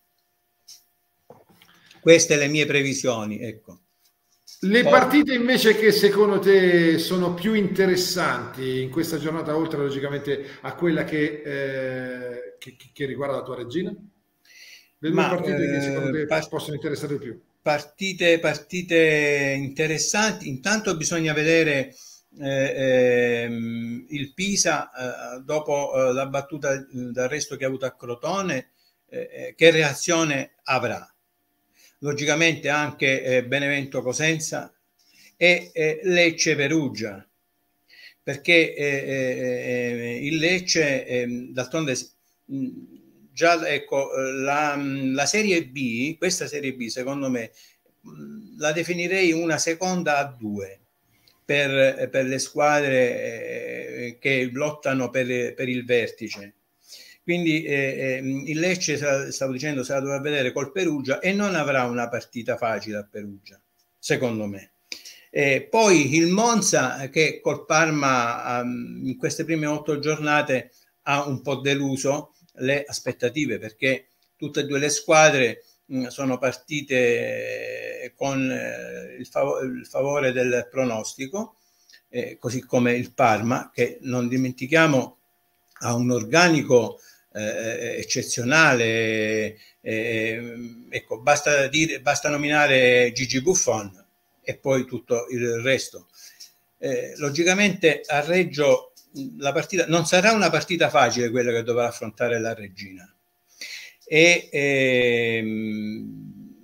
Queste le mie previsioni, ecco. Le partite invece che secondo te sono più interessanti in questa giornata, oltre logicamente a quella che, eh, che, che riguarda la tua regina? Le due Ma, partite eh, che secondo te part- possono interessare di più? Partite, partite interessanti. Intanto bisogna vedere eh, ehm, il Pisa eh, dopo eh, la battuta d'arresto che ha avuto a Crotone, eh, che reazione avrà. Logicamente anche eh, Benevento Cosenza e eh, Lecce Perugia, perché eh, eh, il Lecce eh, d'altronde mh, già ecco la, la Serie B, questa Serie B secondo me mh, la definirei una seconda a due per, per le squadre eh, che lottano per, per il vertice. Quindi eh, il Lecce, stavo dicendo, se la dovrà vedere col Perugia e non avrà una partita facile a Perugia, secondo me. Eh, poi il Monza, che col Parma um, in queste prime otto giornate ha un po' deluso le aspettative, perché tutte e due le squadre mh, sono partite con eh, il, fav- il favore del pronostico, eh, così come il Parma, che non dimentichiamo ha un organico Eh, eccezionale, eh, ecco, basta dire, basta nominare Gigi Buffon e poi tutto il resto. Eh, logicamente a Reggio la partita non sarà una partita facile, quella che dovrà affrontare la Regina, e ehm,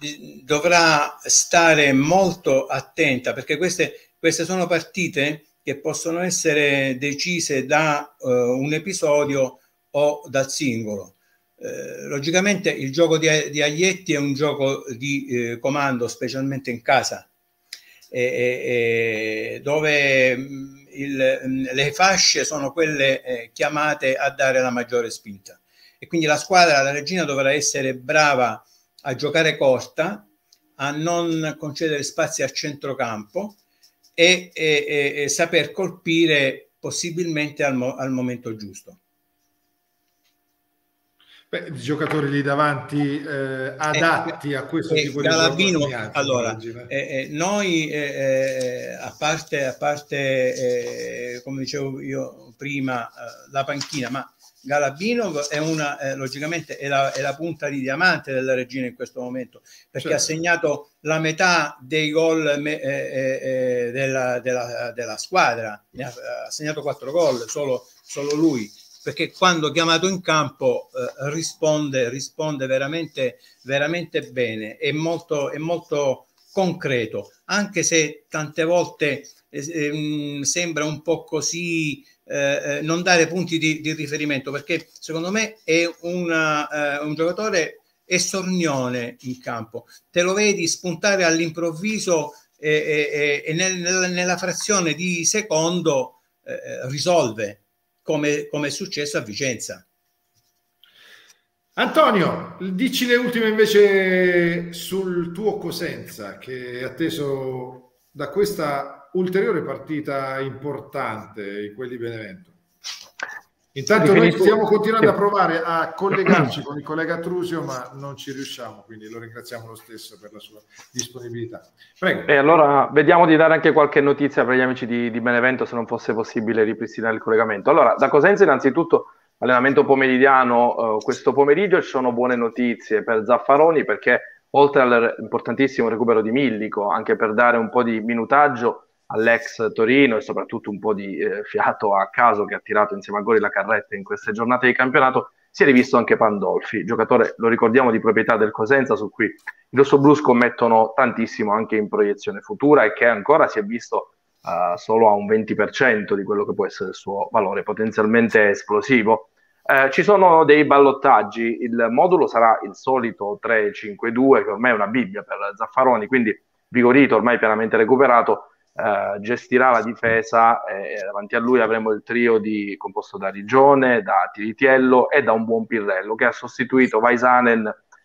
dovrà stare molto attenta, perché queste, queste sono partite che possono essere decise da uh, un episodio o dal singolo. Eh, logicamente il gioco di, di Aglietti è un gioco di eh, comando, specialmente in casa, eh, eh, dove mh, il, le fasce sono quelle eh, chiamate a dare la maggiore spinta, e quindi la squadra, la Reggina, dovrà essere brava a giocare corta, a non concedere spazi al centrocampo e, e, e saper colpire possibilmente al, mo- al momento giusto. Beh, i giocatori lì davanti eh, adatti eh, a questo eh, tipo Galavino, di gioco. allora, eh, eh, noi eh, a parte, a parte eh, come dicevo io prima, eh, la panchina, ma Galabinov è una, eh, logicamente è la, è la punta di diamante della Reggina in questo momento, perché certo. ha segnato la metà dei gol me, eh, eh, della, della, della squadra, ne ha, ha segnato quattro gol, solo, solo lui, perché quando chiamato in campo eh, risponde, risponde veramente, veramente bene, è molto, è molto concreto, anche se tante volte eh, sembra un po' così, eh, non dare punti di, di riferimento, perché secondo me è una, eh, un giocatore esornione in campo, te lo vedi spuntare all'improvviso e, e, e nel, nella frazione di secondo eh, risolve, come, come è successo a Vicenza. Antonio, dici le ultime invece sul tuo Cosenza, che è atteso da questa ulteriore partita importante in quelli Benevento. Intanto noi stiamo continuando a provare a collegarci con il collega Trusio, ma non ci riusciamo, quindi lo ringraziamo lo stesso per la sua disponibilità. Prego. E allora vediamo di dare anche qualche notizia per gli amici di, di Benevento, se non fosse possibile ripristinare il collegamento. Allora, da Cosenza innanzitutto allenamento pomeridiano, eh, questo pomeriggio ci sono buone notizie per Zaffaroni, perché oltre all'importantissimo recupero di Millico, anche per dare un po' di minutaggio all'ex Torino e soprattutto un po' di eh, fiato a caso che ha tirato insieme a Gori la carretta in queste giornate di campionato, si è rivisto anche Pandolfi, giocatore, lo ricordiamo, di proprietà del Cosenza, su cui i rossoblù scommettono tantissimo anche in proiezione futura e che ancora si è visto uh, solo a un venti per cento di quello che può essere il suo valore potenzialmente esplosivo. Eh, ci sono dei ballottaggi, il modulo sarà il solito tre cinque due, che ormai è una Bibbia per Zaffaroni, quindi Vigorito, ormai pienamente recuperato, Uh, gestirà la difesa e eh, davanti a lui avremo il trio di, composto da Rigione, da Tiritiello e da un buon Pirrello, che ha sostituito Vaisanen,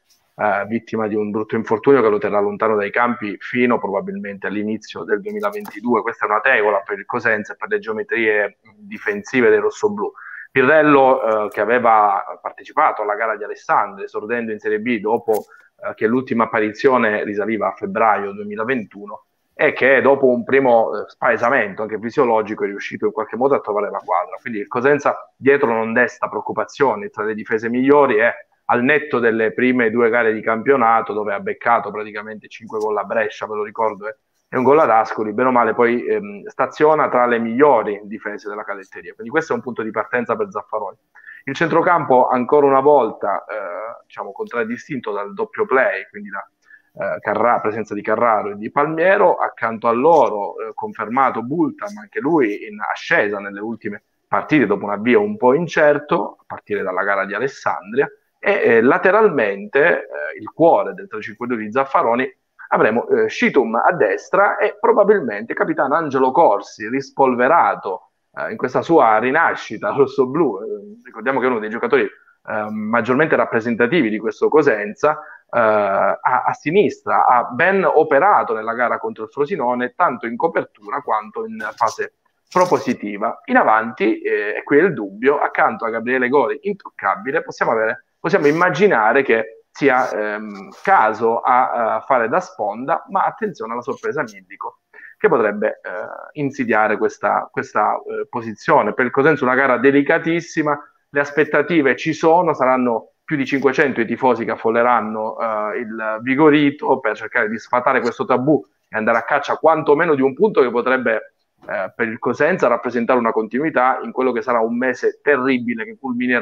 uh, vittima di un brutto infortunio che lo terrà lontano dai campi fino probabilmente all'inizio del duemilaventidue. Questa è una tegola per il Cosenza e per le geometrie difensive dei rossoblù. Pirrello, uh, che aveva partecipato alla gara di Alessandria, esordendo in Serie B dopo uh, che l'ultima apparizione risaliva a febbraio duemilaventuno, e che dopo un primo eh, spaesamento anche fisiologico è riuscito in qualche modo a trovare la quadra. Quindi il Cosenza dietro non desta preoccupazioni, tra le difese migliori, è al netto delle prime due gare di campionato, dove ha beccato praticamente cinque gol a Brescia, ve lo ricordo, eh, e un gol ad Ascoli, bene o male poi ehm, staziona tra le migliori difese della cadetteria. Quindi questo è un punto di partenza per Zaffaroni. Il centrocampo ancora una volta eh, diciamo contraddistinto dal doppio play, quindi da Eh, Carra, presenza di Carraro e di Palmiero, accanto a loro eh, confermato Bulta, ma anche lui in ascesa nelle ultime partite dopo un avvio un po' incerto a partire dalla gara di Alessandria, e eh, lateralmente eh, il cuore del tre cinque due di Zaffaroni avremo eh, Scitum a destra e probabilmente capitano Angelo Corsi, rispolverato eh, in questa sua rinascita rossoblù. Eh, ricordiamo che è uno dei giocatori eh, maggiormente rappresentativi di questo Cosenza. Uh, a, a sinistra ha ben operato nella gara contro il Frosinone, tanto in copertura quanto in fase propositiva. In avanti, eh, e qui è il dubbio, accanto a Gabriele Gori intoccabile, possiamo, avere, possiamo immaginare che sia ehm, caso a, a fare da sponda, ma attenzione alla sorpresa Millico, che potrebbe eh, insidiare questa, questa eh, posizione. Per il Cosenza una gara delicatissima, le aspettative ci sono, saranno più di cinquecento i tifosi che affolleranno uh, il Vigorito per cercare di sfatare questo tabù e andare a caccia quantomeno di un punto che potrebbe uh, per il Cosenza rappresentare una continuità in quello che sarà un mese terribile che culminerà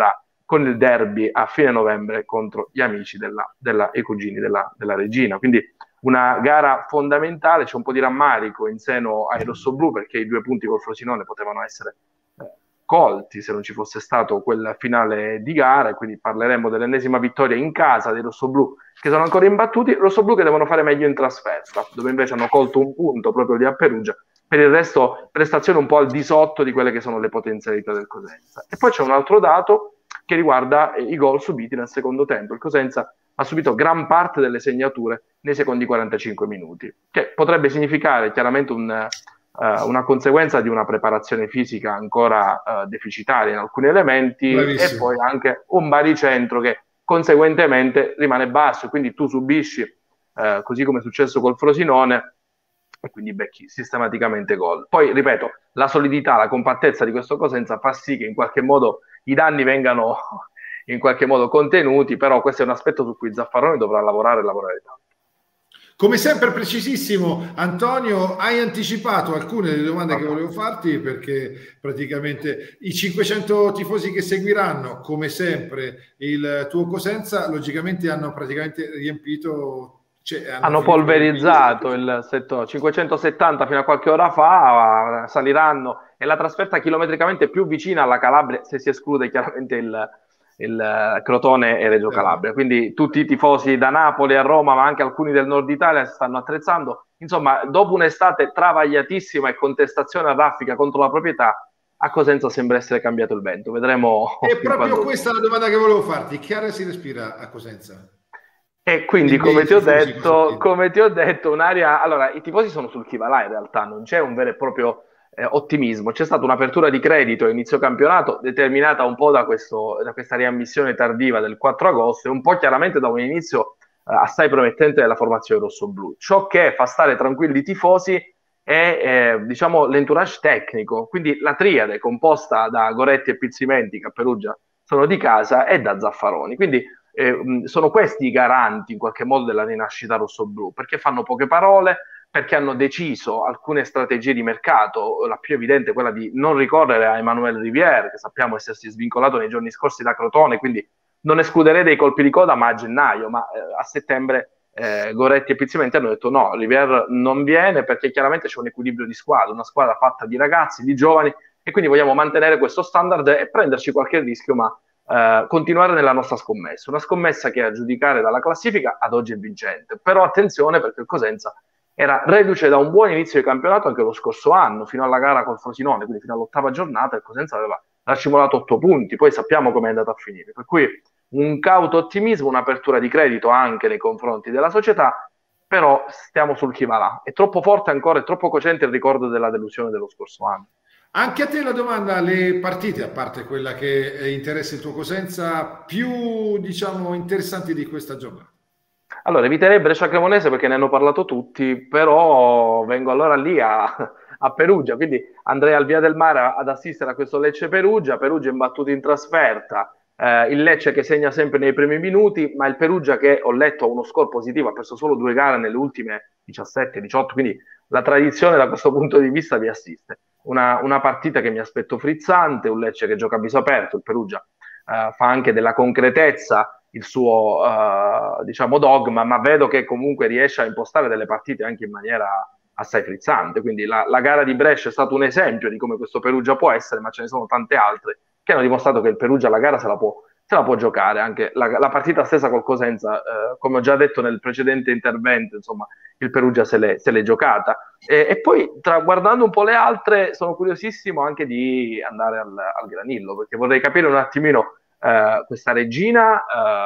con il derby a fine novembre contro gli amici della, della, e cugini della, della Regina. Quindi una gara fondamentale, c'è un po' di rammarico in seno ai rossoblù perché i due punti col Frosinone potevano essere eh, colti se non ci fosse stato quel finale di gara, e quindi parleremo dell'ennesima vittoria in casa dei rossoblù che sono ancora imbattuti, rossoblù che devono fare meglio in trasferta, dove invece hanno colto un punto proprio lì a Perugia. Per il resto prestazioni un po' al di sotto di quelle che sono le potenzialità del Cosenza. E poi c'è un altro dato che riguarda i gol subiti nel secondo tempo. Il Cosenza ha subito gran parte delle segnature nei secondi quarantacinque minuti, che potrebbe significare chiaramente un, uh, una conseguenza di una preparazione fisica ancora uh, deficitaria in alcuni elementi. Bravissimo. E poi anche un baricentro che conseguentemente rimane basso, quindi tu subisci, uh, così come è successo col Frosinone, e quindi becchi sistematicamente gol. Poi, ripeto, la solidità, la compattezza di questo Cosenza fa sì che in qualche modo i danni vengano in qualche modo contenuti, però questo è un aspetto su cui Zaffaroni dovrà lavorare e lavorare tanto. Come sempre precisissimo, Antonio, hai anticipato alcune delle domande che volevo farti, perché praticamente i cinquecento tifosi che seguiranno, come sempre, il tuo Cosenza, logicamente hanno praticamente riempito... Cioè, hanno, hanno polverizzato il settore, cinquecentosettanta fino a qualche ora fa, saliranno, e la trasferta chilometricamente più vicina alla Calabria, se si esclude chiaramente il, il Crotone e Reggio Calabria. Quindi tutti i tifosi da Napoli a Roma, ma anche alcuni del nord Italia, si stanno attrezzando. Insomma, dopo un'estate travagliatissima e contestazione a raffica contro la proprietà, a Cosenza sembra essere cambiato il vento. Vedremo. E proprio quando... questa è la domanda che volevo farti: che aria si respira a Cosenza? E quindi, come ti, ho detto, come ti ho detto, un'area... Allora, i tifosi sono sul chi va là in realtà, non c'è un vero e proprio eh, ottimismo. C'è stata un'apertura di credito a inizio campionato, determinata un po' da, questo, da questa riammissione tardiva del quattro agosto e un po' chiaramente da un inizio eh, assai promettente della formazione rossoblù. Ciò che fa stare tranquilli i tifosi è, eh, diciamo, l'entourage tecnico, quindi la triade composta da Goretti e Pizzimenti, che a Perugia sono di casa, e da Zaffaroni. Quindi Eh, sono questi i garanti in qualche modo della rinascita rossoblù, perché fanno poche parole, perché hanno deciso alcune strategie di mercato, la più evidente è quella di non ricorrere a Emmanuel Rivière, che sappiamo essersi svincolato nei giorni scorsi da Crotone, quindi non escluderei dei colpi di coda ma a gennaio, ma eh, a settembre eh, Goretti e Pizzimenti hanno detto no, Rivière non viene, perché chiaramente c'è un equilibrio di squadra, una squadra fatta di ragazzi, di giovani, e quindi vogliamo mantenere questo standard e prenderci qualche rischio, ma Uh, continuare nella nostra scommessa, una scommessa che a giudicare dalla classifica ad oggi è vincente. Però attenzione, perché il Cosenza era reduce da un buon inizio di campionato anche lo scorso anno, fino alla gara col Frosinone, quindi fino all'ottava giornata il Cosenza aveva racimolato otto punti, poi sappiamo come è andato a finire, per cui un cauto ottimismo, un'apertura di credito anche nei confronti della società, però stiamo sul chi va là. È troppo forte ancora, è troppo cocente il ricordo della delusione dello scorso anno. Anche a te la domanda: le partite, a parte quella che interessa il tuo Cosenza, più diciamo interessanti di questa giornata? Allora, eviterei Brescia Cremonese perché ne hanno parlato tutti, però vengo allora lì a, a Perugia, quindi andrei al Via del Mare ad assistere a questo Lecce-Perugia, Perugia imbattuto in trasferta, eh, il Lecce che segna sempre nei primi minuti, ma il Perugia che ho letto ha uno score positivo, ha perso solo due gare nelle ultime diciassette diciotto, quindi la tradizione da questo punto di vista vi assiste. Una, una partita che mi aspetto frizzante, un Lecce che gioca a viso aperto, il Perugia uh, fa anche della concretezza il suo uh, diciamo dogma, ma vedo che comunque riesce a impostare delle partite anche in maniera assai frizzante, quindi la, la gara di Brescia è stato un esempio di come questo Perugia può essere, ma ce ne sono tante altre che hanno dimostrato che il Perugia la gara se la può, se la può giocare. Anche la, la partita stessa col Cosenza, eh, come ho già detto nel precedente intervento, insomma il Perugia se l'è, se l'è giocata. E, e poi tra, guardando un po' le altre sono curiosissimo anche di andare al, al Granillo, perché vorrei capire un attimino eh, questa Regina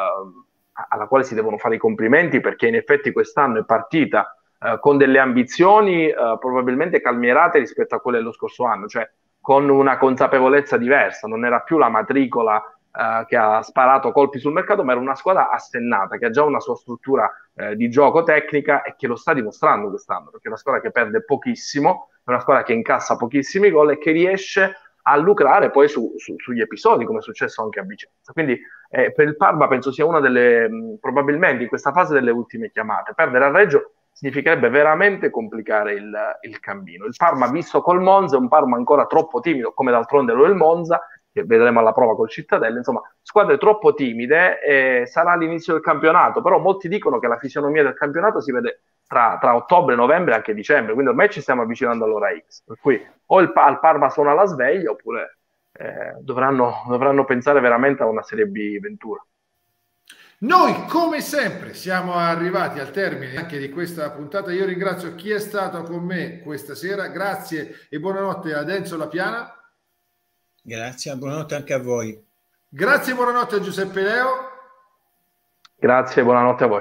eh, alla quale si devono fare i complimenti, perché in effetti quest'anno è partita eh, con delle ambizioni eh, probabilmente calmierate rispetto a quelle dello scorso anno, cioè con una consapevolezza diversa, non era più la matricola Uh, che ha sparato colpi sul mercato, ma era una squadra assennata, che ha già una sua struttura uh, di gioco tecnica e che lo sta dimostrando quest'anno, perché è una squadra che perde pochissimo, è una squadra che incassa pochissimi gol e che riesce a lucrare poi su, su, sugli episodi, come è successo anche a Vicenza. Quindi eh, per il Parma penso sia una delle, mh, probabilmente in questa fase, delle ultime chiamate. Perdere a Reggio significherebbe veramente complicare il, il cammino. Il Parma visto col Monza è un Parma ancora troppo timido, come d'altronde lo è il Monza, che vedremo alla prova col Cittadella, insomma, squadre troppo timide, e sarà l'inizio del campionato, però molti dicono che la fisionomia del campionato si vede tra, tra ottobre, novembre e anche dicembre, quindi ormai ci stiamo avvicinando all'ora X, per cui o il, al Parma suona la sveglia, oppure eh, dovranno, dovranno pensare veramente a una Serie B Ventura. Noi, come sempre, siamo arrivati al termine anche di questa puntata. Io ringrazio chi è stato con me questa sera. Grazie e buonanotte ad Enzo Lapiana. Grazie, buonanotte anche a voi. Grazie e buonanotte a Giuseppe Leo. Grazie e buonanotte a voi.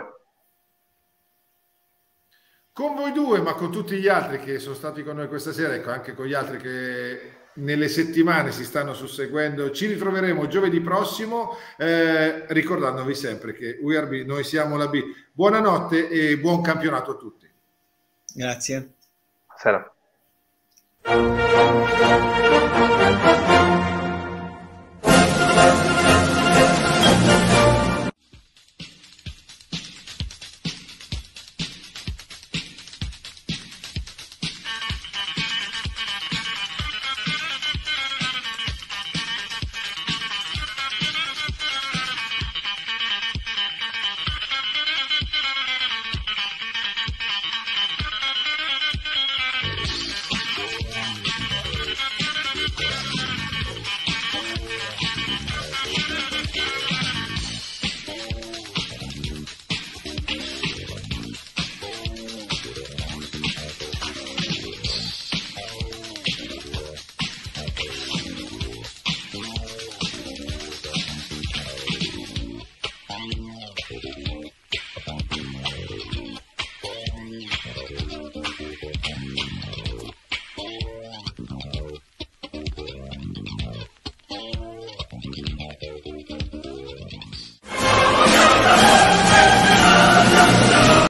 Con voi due, ma con tutti gli altri che sono stati con noi questa sera, ecco, anche con gli altri che nelle settimane si stanno susseguendo. Ci ritroveremo giovedì prossimo, eh, ricordandovi sempre che U R B, noi siamo la B. Buonanotte e buon campionato a tutti. Grazie. Buonasera.